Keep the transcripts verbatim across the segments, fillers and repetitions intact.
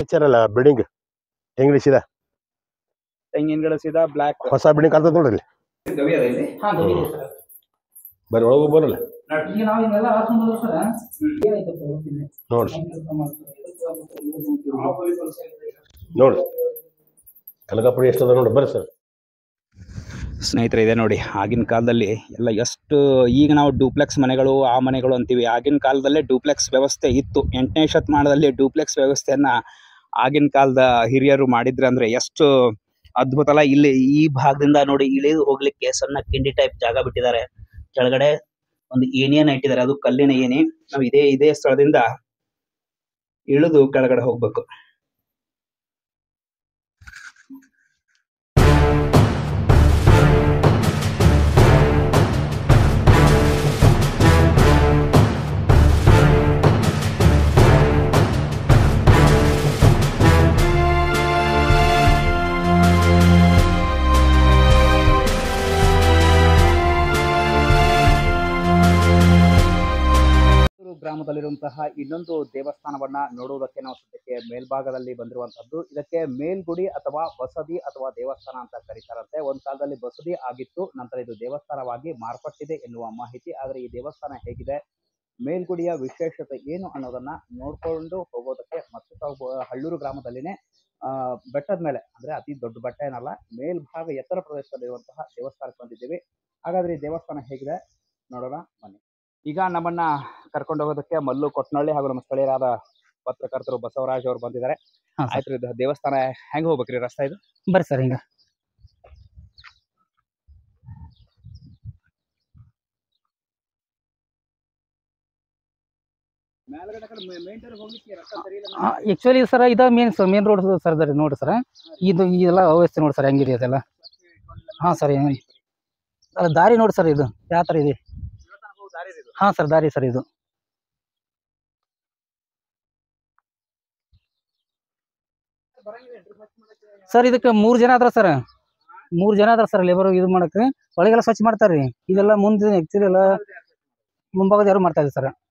ಹಚ್ಚಾರಲ್ಲ building ಹೆಂಗ್ ಸೀದಾ ತೆಂಗಿನ ಗಿಡ ಸೀದಾ ಬ್ಲಾಕ್ ಹೊಸ ಬಿಲ್ಡಿಂಗ್ ಕಾಣ್ತದ ನೋಡ್ರಿ. ಬರ್ರಿ ಒಳಗೆ ಬರಲ್ಲ ನೋಡ್ರಿ ನೋಡ್ರಿ ಕನಕಾಪುರಿ ಎಷ್ಟದ ನೋಡ್ರಿ ಬರ್ರಿ ಸರ್. ಸ್ನೇಹಿತರೆ ಇದೆ ನೋಡಿ, ಆಗಿನ ಕಾಲದಲ್ಲಿ ಎಲ್ಲ ಎಷ್ಟು, ಈಗ ನಾವು ಡೂಪ್ಲೆಕ್ಸ್ ಮನೆಗಳು ಆ ಮನೆಗಳು ಅಂತೀವಿ, ಆಗಿನ ಕಾಲದಲ್ಲೇ ಡೂಪ್ಲೆಕ್ಸ್ ವ್ಯವಸ್ಥೆ ಇತ್ತು. ಎಂಟನೇ ಶತಮಾನದಲ್ಲಿ ಡೂಪ್ಲೆಕ್ಸ್ ವ್ಯವಸ್ಥೆಯನ್ನ ಆಗಿನ ಕಾಲದ ಹಿರಿಯರು ಮಾಡಿದ್ರೆ ಅಂದ್ರೆ ಎಷ್ಟು ಅದ್ಭುತ ಅಲ್ಲ. ಇಲ್ಲಿ ಈ ಭಾಗದಿಂದ ನೋಡಿ ಇಳಿದು ಹೋಗ್ಲಿಕ್ಕೆ ಸಣ್ಣ ಕಿಂಡಿ ಟೈಪ್ ಜಾಗ ಬಿಟ್ಟಿದ್ದಾರೆ. ಕೆಳಗಡೆ ಒಂದು ಏಣಿಯನ್ನ ಇಟ್ಟಿದ್ದಾರೆ, ಅದು ಕಲ್ಲಿನ ಏಣಿ. ನಾವು ಇದೇ ಇದೇ ಸ್ಥಳದಿಂದ ಇಳಿದು ಕೆಳಗಡೆ ಹೋಗ್ಬೇಕು. ಗ್ರಾಮದಲ್ಲಿರುವಂತಹ ಇನ್ನೊಂದು ದೇವಸ್ಥಾನವನ್ನ ನೋಡುವುದಕ್ಕೆ ನಾವು ಸದ್ಯಕ್ಕೆ ಮೇಲ್ಭಾಗದಲ್ಲಿ ಬಂದಿರುವಂತದ್ದು. ಇದಕ್ಕೆ ಮೇಲ್ಗುಡಿ ಅಥವಾ ಬಸದಿ ಅಥವಾ ದೇವಸ್ಥಾನ ಅಂತ ಕರೀತಾರಂತೆ. ಒಂದ್ ಕಾಲದಲ್ಲಿ ಬಸದಿ ಆಗಿತ್ತು, ನಂತರ ಇದು ದೇವಸ್ಥಾನವಾಗಿ ಮಾರ್ಪಟ್ಟಿದೆ ಎನ್ನುವ ಮಾಹಿತಿ. ಆದ್ರೆ ಈ ದೇವಸ್ಥಾನ ಹೇಗಿದೆ, ಮೇಲ್ಗುಡಿಯ ವಿಶೇಷತೆ ಏನು ಅನ್ನೋದನ್ನ ನೋಡ್ಕೊಂಡು ಹೋಗೋದಕ್ಕೆ ಮತ್ತು ತಾವು ಹಳ್ಳೂರು ಗ್ರಾಮದಲ್ಲಿನೇ ಆ ಬೆಟ್ಟದ ಮೇಲೆ, ಅಂದ್ರೆ ಅತಿ ದೊಡ್ಡ ಬೆಟ್ಟ ಏನಲ್ಲ, ಮೇಲ್ಭಾಗ ಎತ್ತರ ಪ್ರದೇಶದಲ್ಲಿರುವಂತಹ ದೇವಸ್ಥಾನಕ್ಕೆ ಬಂದಿದ್ದೀವಿ. ಹಾಗಾದ್ರೆ ಈ ದೇವಸ್ಥಾನ ಹೇಗಿದೆ ನೋಡೋಣ ಬನ್ನಿ. ಈಗ ನಮ್ಮನ್ನ ಕರ್ಕೊಂಡು ಹೋಗೋದಕ್ಕೆ ಮಲ್ಲು ಕೊಟ್ನಳ್ಳಿ ಹಾಗೂ ನಮ್ಮ ಸ್ಥಳೀಯರಾದ ಪತ್ರಕರ್ತರು ಬಸವರಾಜ್ ಅವರು ಬಂದಿದ್ದಾರೆ. ಆಯ್ತು, ಇದು ದೇವಸ್ಥಾನ ಹೆಂಗ್ ಹೋಗ್ಬೇಕ್ರಿ ರಸ್ತೆ ಇದು? ಬರ್ರಿ ಸರ್. ಹಿಂಗ ಆಕ್ಚುಲಿ ಸರ್ ಇದ ಮೇನ್ ಮೇನ್ ರೋಡ್ ಸರ್ ಅದ ನೋಡ್ರಿ ಸರ್. ಇದು ಇದೆಲ್ಲ ವ್ಯವಸ್ಥೆ ನೋಡಿ ಸರ್ ಹೆಂಗಿದೆ ಅದೆಲ್ಲ. ಹಾ ಸರ್, ದಾರಿ ನೋಡಿ ಸರ್ ಇದು ಯಾವ ತರ ಇದೆ. ಹಾ ಸರ್, ದಾರಿ ಸರ್ ಇದು. ಸರ್ ಇದಕ್ಕೆ ಮೂರ್ ಜನ ಅದ್ರ ಸರ್, ಮೂರ್ ಜನ ಅದ್ರ ಸರ್ ಲೇಬರ್ ಇದು ಮಾಡಕ್. ಒಳಗೆಲ್ಲ ಸ್ವಚ್ಛ ಮಾಡ್ತಾರ್ರಿ. ಇದೆಲ್ಲ ಮುಂದೆ ಆಕ್ಚುಲಿ ಎಲ್ಲ ಮುಂಭಾಗದ ಯಾರು ಮಾಡ್ತಾ ಇದ್ದಾರೆ ಸರ್.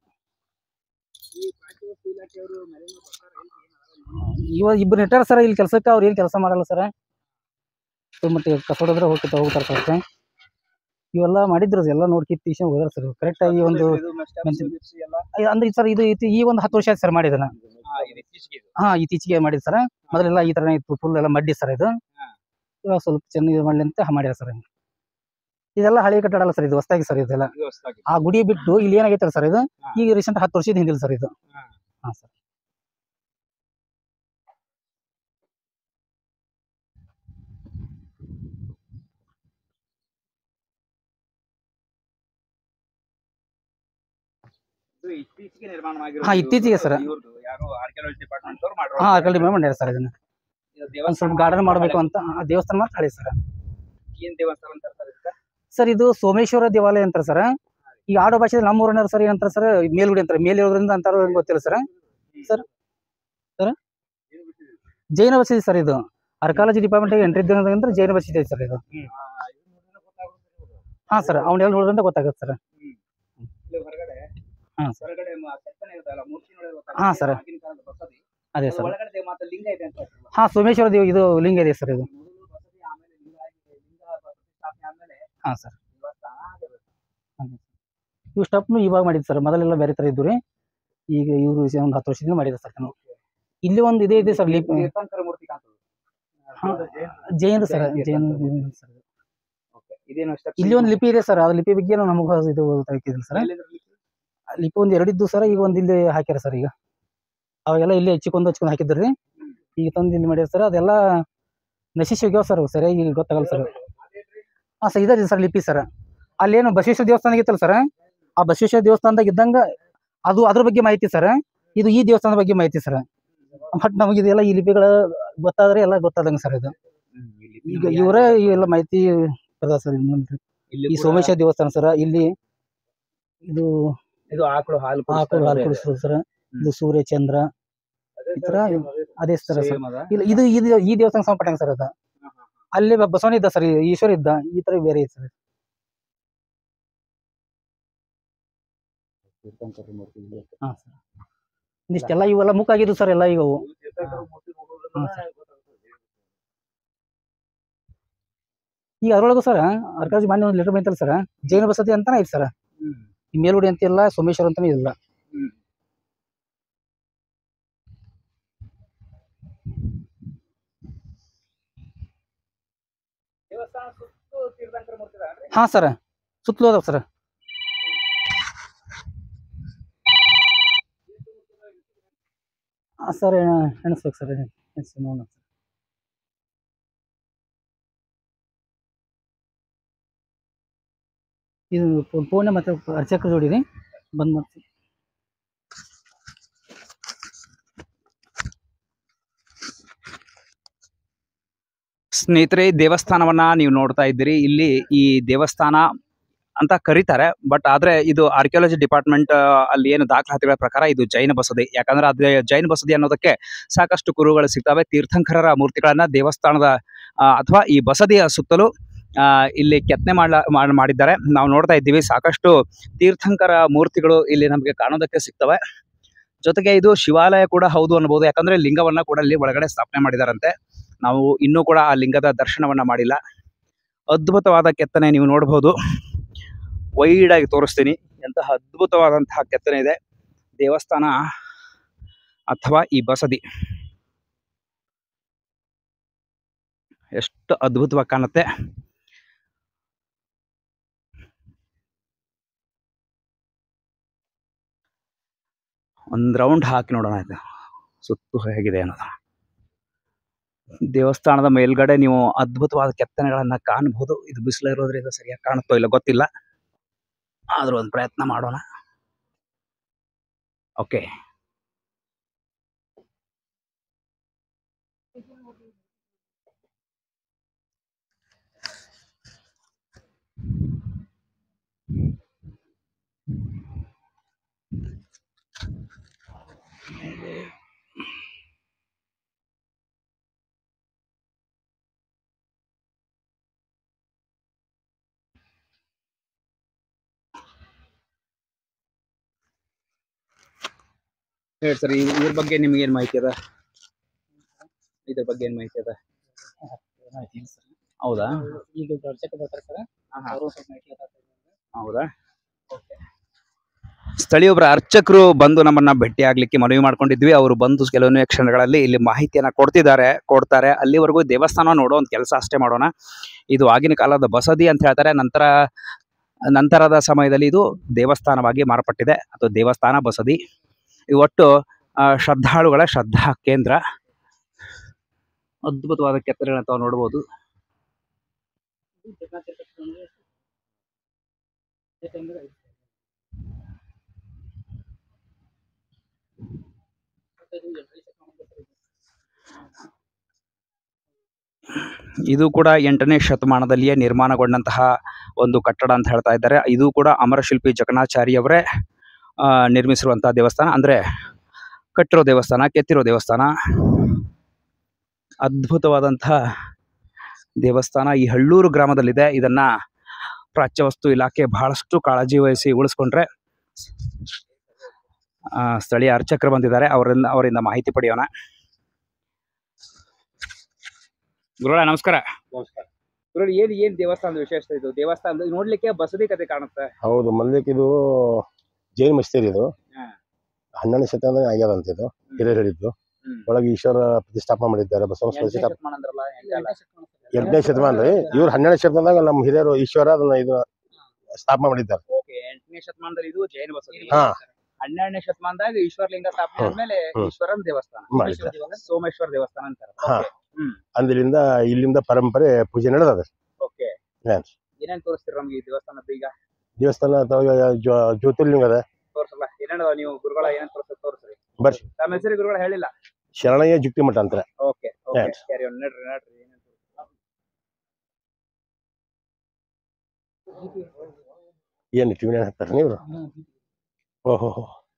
ಇವಾಗ ಇಬ್ರು ನೆಟ್ಟಾರ ಸರ್ ಇಲ್ಲಿ ಕೆಲ್ಸಕ್ಕೆ. ಅವ್ರು ಏನ್ ಕೆಲಸ ಮಾಡಲ್ಲ ಸರ್, ಮತ್ತೆ ಕಸೋಡಿದ್ರೆ ಹೋಗಿ ಹೋಗ್ತಾರ ಸರ್. ಇವೆಲ್ಲ ಮಾಡಿದ್ರು ಎಲ್ಲ ನೋಡಿ ಕಿತ್ತಿ ಹೋದ್ರ ಸರ್ ಕರೆಕ್ಟ್ ಆಗಿ. ಒಂದು ಅಂದ್ರೆ ಸರ್ ಇದು ಈ ಒಂದು ಹತ್ತು ವರ್ಷ ಆಯ್ತು ಸರ್ ಮಾಡಿದನ. ಹಾ ಇತ್ತೀಚೆಗೆ ಮಾಡಿದ್ ಸರ್. ಮೊದಲೆಲ್ಲ ಈ ತರ ಇತ್ತು, ಫುಲ್ ಎಲ್ಲ ಮಡ್ಡಿ ಸರ್ ಇದು. ಇವಾಗ ಸ್ವಲ್ಪ ಚೆನ್ನಾಗಿ ಮಾಡ್ಲಿ ಅಂತ ಮಾಡ್ಯಾರ ಸರ್. ಇದೆಲ್ಲ ಹಳಿ ಕಟ್ಟಡ ಅಲ್ಲ ಸರ್, ಇದು ಹೊಸದಾಗಿ ಸರ್. ಇದೆಲ್ಲ ಆ ಗುಡಿ ಬಿಟ್ಟು ಇಲ್ಲಿ ಏನಾಗೈತೆ ಸರ್, ಇದು ಈಗ ರೀಸೆಂಟ್ ಹತ್ತು ವರ್ಷದ ಹಿಂದಿಲ್ಲ ಸರ್ ಇದು. ಹಾ ಸರ್. ಹಾ ಇತ್ತೀಚೆಗೆ ಸರ್. ಹಾ ಆರ್ಕಿಯಾಲಜಿ ಮಾಡ್ಯಾರ ಸರ್ ಇದನ್ನ. ಒಂದ್ ಸ್ವಲ್ಪ ಗಾರ್ಡನ್ ಮಾಡ್ಬೇಕು ಅಂತ. ದೇವಸ್ಥಾನ ಮಾತ್ರ ಹಳಿ ಸರ್. ಸರ್ ಇದು ಸೋಮೇಶ್ವರ ದೇವಾಲಯ ಅಂತಾರೆ ಸರ್. ಈ ಆಡೋ ಭಾಷೆ ನಮ್ಮ ಊರನ್ನ ಸರ್ ಏನಂತಾರೆ ಸರ್, ಮೇಲ್ಗುಡಿ ಅಂತಾರೆ. ಮೇಲ್ ಹೇಳೋದ್ರಿಂದ ಅಂತಾರೋ ಗೊತ್ತಿಲ್ಲ ಸರ್. ಸರ್ ಸರ್ ಜೈನ ಬಸದಿ ಸರ್ ಇದು. ಆರ್ಕಿಯಾಲಜಿ ಡಿಪಾರ್ಟ್ಮೆಂಟ್ ಎಂಟ್ರಿ ಇದ್ದಂದ್ರೆ ಜೈನ ಬಸದಿ ಐತೆ ಸರ್ ಇದು. ಹಾ ಸರ್, ಅವ್ನೆಲ್ಲ ನೋಡೋದ್ರಿಂದ ಗೊತ್ತಾಗುತ್ತೆ ಸರ್. ಹಾ ಸರ್, ಅದೇ ಸರ್. ಹಾ ಸೋಮೇಶ್ವರ ದೇವ ಇದು ಲಿಂಗ ಇದೆ ಸರ್ ಇದು. ಹಾ ಸರ್, ಇವು ಸ್ಟೆಪ್ನು ಇವಾಗ ಮಾಡಿದ್ ಸರ್. ಮೊದಲೆಲ್ಲ ಬೇರೆ ತರ ಇದ್ದು ರೀ. ಈಗ ಇವರು ಒಂದು ಹತ್ತು ವರ್ಷದಿಂದ ಮಾಡಿದ್ರು ಸರ್. ಇಲ್ಲಿ ಒಂದು ಇದೇ ಇದೆ ಸರ್, ಲಿಪಿ ಜೈನ ಸರ್. ಜೈನ ಸರ್ ಇಲ್ಲಿ ಒಂದು ಲಿಪಿ ಇದೆ ಸರ್. ಆ ಲಿಪಿ ಬಗ್ಗೆ ನಮಗೂ ಇದು ಗೊತ್ತಾಗ್ತಿದಿಲ್ಲ ಸರ್. ಲಿಪಿ ಒಂದು ಎರಡಿದ್ದು ಸರ್. ಈಗ ಒಂದು ಇಲ್ಲಿ ಹಾಕ್ಯಾರ ಸರ್. ಈಗ ಅವಾಗೆಲ್ಲ ಇಲ್ಲಿ ಹಚ್ಚಿಕೊಂಡು ಹಚ್ಕೊಂಡು ಹಾಕಿದ್ರಿ. ಈಗ ತಂದು ಇಲ್ಲಿ ಮಾಡ್ಯಾರ ಸರ್. ಅದೆಲ್ಲ ನಶಿಸಿ ಹೋಗ್ಯಾವ ಸರ್, ಸರಿಯಾಗಿ ಗೊತ್ತಾಗಲ್ಲ ಸರ್. ಹಾ ಸರ್, ಇದೆ ಸರ್ ಲಿಪಿ ಸರ್. ಅಲ್ಲೇನು ಬಸವೇಶ್ವರ ದೇವಸ್ಥಾನ ಇತ್ತಲ್ಲ ಸರ್, ಆ ಬಸವೇಶ್ವರ ದೇವಸ್ಥಾನದಾಗ ಇದ್ದಂಗ ಅದು ಅದ್ರ ಬಗ್ಗೆ ಮಾಹಿತಿ ಸರ್. ಇದು ಈ ದೇವಸ್ಥಾನದ ಬಗ್ಗೆ ಮಾಹಿತಿ ಸರ್. ಬಟ್ ನಮಗೆ ಇದೆಲ್ಲ ಈ ಲಿಪಿಗಳ ಗೊತ್ತಾದ್ರೆ ಎಲ್ಲ ಗೊತ್ತಾದಂಗ ಸರ್ ಇದು. ಈಗ ಇವರೇ ಇವೆಲ್ಲ ಮಾಹಿತಿ ಅದ ಸರ್. ಈ ಸೋಮೇಶ್ವರ ದೇವಸ್ಥಾನ ಸರ್. ಇಲ್ಲಿ ಇದು ಇದು ಆಕಳು ಹಾಲು ಆಕಳು ಹಾಲು ಕುಡಿಸೋದು ಸರ್. ಇದು ಸೂರ್ಯ ಚಂದ್ರ ಈ ತರ ಅದೇ ಸರ್. ಇಲ್ಲ ಇದು ಇದು ಈ ದೇವಸ್ಥಾನ ಸಂಪಟ್ಟಂಗ ಸರ್. ಅದ ಅಲ್ಲಿ ಬಸವನ ಇದ್ದ ಸರ್, ಈಶ್ವರ ಇದ್ದ. ಈ ತರ ಬೇರೆ ಇದೆ ಸರ್. ಹಾ ಸರ್. ಇಷ್ಟೆಲ್ಲ ಇವೆಲ್ಲ ಮುಖ ಆಗಿದ್ದು ಸರ್ ಎಲ್ಲ ಈಗ ಅವು ಈಗ ಅದ್ರೊಳಗೂ ಸರ್ ಅರ್ಕಾಜಿ ಮಾನ್ಯ ಒಂದು ಲೆಟರ್ ಬಂತಲ್ಲ ಸರ್ ಜೈನ ಬಸದಿ ಅಂತಾನೆ ಐತಿ ಸರ್ ಈ ಮೇಲ್ಗುಡಿ ಅಂತಿಲ್ಲ ಸೋಮೇಶ್ವರ ಅಂತಾನೆ ಇಲ್ಲ. ಹಾ ಸರ್ ಸುತ್ತಲೂ ಅದಾವ ಸರ್. ಸರ್ ಎಣಿಸ್ಬೇಕು ಸರ್ ಎಣಿಸಿ ನೋಡೋಣ ಸರ್. ಇದು ಫೋನ್ ಮತ್ತೆ ಅರ್ಚಕರ ಜೋಡಿರಿ ಬಂದ್ ಮಾಡ್ತೀವಿ. ಸ್ನೇಹಿತರೆ ದೇವಸ್ಥಾನವನ್ನ ನೀವು ನೋಡ್ತಾ ಇದ್ದೀರಿ. ಇಲ್ಲಿ ಈ ದೇವಸ್ಥಾನ ಅಂತ ಕರೀತಾರೆ, ಬಟ್ ಆದ್ರೆ ಇದು ಆರ್ಕಿಯಾಲಜಿ ಡಿಪಾರ್ಟ್ಮೆಂಟ್ ಅಲ್ಲಿ ಏನು ದಾಖಲಾತಿಗಳ ಪ್ರಕಾರ ಇದು ಜೈನ ಬಸದಿ. ಯಾಕಂದ್ರೆ ಅದೇ ಜೈನ ಬಸದಿ ಅನ್ನೋದಕ್ಕೆ ಸಾಕಷ್ಟು ಕುರುಹುಗಳು ಸಿಗ್ತವೆ. ತೀರ್ಥಂಕರರ ಮೂರ್ತಿಗಳನ್ನ ದೇವಸ್ಥಾನದ ಅಥವಾ ಈ ಬಸದಿಯ ಸುತ್ತಲೂ ಆ ಇಲ್ಲಿ ಕೆತ್ತನೆ ಮಾಡ ಮಾಡಿದ್ದಾರೆ. ನಾವು ನೋಡ್ತಾ ಇದ್ದೀವಿ ಸಾಕಷ್ಟು ತೀರ್ಥಂಕರ ಮೂರ್ತಿಗಳು ಇಲ್ಲಿ ನಮಗೆ ಕಾಣೋದಕ್ಕೆ ಸಿಗ್ತವೆ. ಜೊತೆಗೆ ಇದು ಶಿವಾಲಯ ಕೂಡ ಹೌದು ಅನ್ಬೋದು, ಯಾಕಂದ್ರೆ ಲಿಂಗವನ್ನ ಕೂಡ ಇಲ್ಲಿ ಒಳಗಡೆ ಸ್ಥಾಪನೆ ಮಾಡಿದಾರಂತೆ. ನಾವು ಇನ್ನೂ ಕೂಡ ಆ ಲಿಂಗದ ದರ್ಶನವನ್ನ ಮಾಡಿಲ್ಲ. ಅದ್ಭುತವಾದ ಕೆತ್ತನೆ ನೀವು ನೋಡಬಹುದು. ವೈಡ್ ಆಗಿ ತೋರಿಸ್ತೀನಿ, ಎಂತಹ ಅದ್ಭುತವಾದಂತಹ ಕೆತ್ತನೆ ಇದೆ ದೇವಸ್ಥಾನ ಅಥವಾ ಈ ಬಸದಿ. ಎಷ್ಟು ಅದ್ಭುತವಾಗಿ ಕಾಣುತ್ತೆ. ಒಂದ್ ರೌಂಡ್ ಹಾಕಿ ನೋಡೋಣ ಆಯ್ತು ಸುತ್ತು ಹೇಗಿದೆ ಅನ್ನೋದು. ದೇವಸ್ಥಾನದ ಮೇಲ್ಗಡೆ ನೀವು ಅದ್ಭುತವಾದ ಕೆತ್ತನೆಗಳನ್ನ ಕಾಣಬಹುದು. ಇದು ಬಿಸಿಲು ಇರೋದ್ರಿಂದ ಸರಿಯಾಗಿ ಕಾಣುತ್ತೋ ಇಲ್ಲ ಗೊತ್ತಿಲ್ಲ, ಆದ್ರೂ ಒಂದು ಪ್ರಯತ್ನ ಮಾಡೋಣ. ಓಕೆ, ಹೇಳಿ ಸರ್, ಇದ್ರ ಬಗ್ಗೆ ನಿಮ್ಗೆ ಏನ್ ಮಾಹಿತಿ ಅದ? ಇದ್ರ ಬಗ್ಗೆ ಏನ್ ಮಾಹಿತಿ ಅದ? ಹೌದಾ, ಈಗ ಅರ್ಚಕ ಬರ್ತಾರೆ ಸರ್, ಅವರು ಸ್ವಲ್ಪ ಮಾಹಿತಿ ಹೇಳ್ತಾರೆ. ಹೌದಾ, ಸ್ಥಳೀಯೊಬ್ಬರ ಅರ್ಚಕರು ಬಂದು ನಮ್ಮನ್ನ ಭೇಟಿ ಆಗ್ಲಿಕ್ಕೆ ಮನವಿ ಮಾಡ್ಕೊಂಡಿದ್ವಿ. ಅವರು ಬಂದು ಕೆಲವೊಂದು ಕ್ಷಣಗಳಲ್ಲಿ ಇಲ್ಲಿ ಮಾಹಿತಿಯನ್ನ ಕೊಡ್ತಿದ್ದಾರೆ ಕೊಡ್ತಾರೆ ಅಲ್ಲಿವರೆಗೂ ದೇವಸ್ಥಾನ ನೋಡೋ ಒಂದು ಕೆಲಸ ಅಷ್ಟೇ ಮಾಡೋಣ. ಇದು ಆಗಿನ ಕಾಲದ ಬಸದಿ ಅಂತ ಹೇಳ್ತಾರೆ. ನಂತರ ನಂತರದ ಸಮಯದಲ್ಲಿ ಇದು ದೇವಸ್ಥಾನವಾಗಿ ಮಾರ್ಪಟ್ಟಿದೆ, ಅಥವಾ ದೇವಸ್ಥಾನ ಬಸದಿ. ಇದು ಒಟ್ಟು ಶ್ರದ್ಧಾಳುಗಳ ಶ್ರದ್ಧಾ ಕೇಂದ್ರ. ಅದ್ಭುತವಾದ ಕೆತ್ತನೆಗಳನ್ನ ತಾವು ನೋಡಬಹುದು. ಇದು ಕೂಡ ಎಂಟನೇ ಶತಮಾನದಲ್ಲಿಯೇ ನಿರ್ಮಾಣಗೊಂಡಂತಹ ಒಂದು ಕಟ್ಟಡ ಅಂತ ಹೇಳ್ತಾ ಇದ್ದಾರೆ. ಇದು ಕೂಡ ಅಮರಶಿಲ್ಪಿ ಜಕಣಾಚಾರ್ಯವರೇ ನಿರ್ಮಿಸಿರುವಂತಹ ದೇವಸ್ಥಾನ, ಅಂದ್ರೆ ಕಟ್ಟಿರೋ ದೇವಸ್ಥಾನ, ಕೆತ್ತಿರೋ ದೇವಸ್ಥಾನ. ಅದ್ಭುತವಾದಂತಹ ದೇವಸ್ಥಾನ ಈ ಹಳ್ಳೂರು ಗ್ರಾಮದಲ್ಲಿದೆ. ಇದನ್ನ ಪ್ರಾಚ್ಯ ವಸ್ತು ಇಲಾಖೆ ಬಹಳಷ್ಟು ಕಾಳಜಿ ವಹಿಸಿ ಉಳಿಸ್ಕೊಂಡ್ರೆ. ಸ್ಥಳೀಯ ಅರ್ಚಕರು ಬಂದಿದ್ದಾರೆ, ಅವರಿಂದ ಅವರಿಂದ ಮಾಹಿತಿ ಪಡೆಯೋಣ. ಗುರುಗಳ ನಮಸ್ಕಾರ. ನಮಸ್ಕಾರ. ಗುರುಗಳು, ಏನ್ ಏನ್ ದೇವಸ್ಥಾನದ ವಿಶೇಷತೆ? ಇದು ದೇವಸ್ಥಾನದ ನೋಡ್ಲಿಕ್ಕೆ ಬಸದಿ ಕತೆ ಕಾಣುತ್ತೆ. ಹೌದು, ಮೊದಲಿಕ್ಕೆ ಇದು ಜೈನ್ ಮಸ್ತಿರಿ. ಇದು ಹನ್ನೆರಡನೇ ಶತಮಾನ ಆಗ್ಯಾದಂತ ಇದು ಹಿರಿಯರು ಹೇಳಿದ್ದು. ಒಳಗೆ ಈಶ್ವರ ಪ್ರತಿಷ್ಠಾಪನೆ ಮಾಡಿದ್ದಾರೆ. ಬಸವ ಪ್ರತಿಷ್ಠಾಪನೆ ಎಂಟನೇ ಶತಮಾನ ರೀ. ಇವ್ರು ಹನ್ನೆರಡನೇ ಶತಮಾನದಾಗ ನಮ್ಮ ಹಿರಿಯರು ಈಶ್ವರ ಅದನ್ನ ಇದು ಸ್ಥಾಪನೆ ಮಾಡಿದ್ದಾರೆ. ಎಂಟನೇ ಶತಮಾನದಲ್ಲಿ ಇದು ಜೈನ ಬಸದಿ. ಹಾ, ಹನ್ನೆರಡನೇ ಶತಮಾನದಾಗ ಈಶ್ವರ ಲಿಂಗ ಸ್ಥಾಪನೆ ಆದ್ಮೇಲೆ ಈಶ್ವರನ ದೇವಸ್ಥಾನ, ಸೋಮೇಶ್ವರ ದೇವಸ್ಥಾನ ಅಂತಾರೆ. ಅಂದಿಲಿಂದ ಇಲ್ಲಿಂದ ಪರಂಪರೆ ಪೂಜೆ ನಡೆದದ. ಓಕೆ, ಏನೇನ್ ತೋರಿಸ್ತೀರ ನಮ್ಗೆ ಈ ದೇವಸ್ಥಾನದ? ಈಗ ದೇವಸ್ಥಾನ ಜ್ಯೋತಿರ್ಲಿಂಗ ಅದ. ತೋರ್ಸಲ್ಲ, ಏನೇನ ನೀವು ಗುರುಗಳ ಏನೇನ್ ತೋರಿಸ್ತಾರೆ ತೋರಿಸ್ರಿ. ಬರ್ರಿ. ನಮ್ಮ ಹೆಸರು ಗುರುಗಳು ಹೇಳಿಲ್ಲ. ಶರಣಯ್ಯ ಜುಕ್ತಿ ಮಠ ಅಂತಾರೆ. ಓಕೆ, ನಡ್ರಿ ನಡ್ರಿ. ಏನ್ ಟಿವಿ ಹಾಕ್ತಾರ ನೀವು? ಓಹೋ,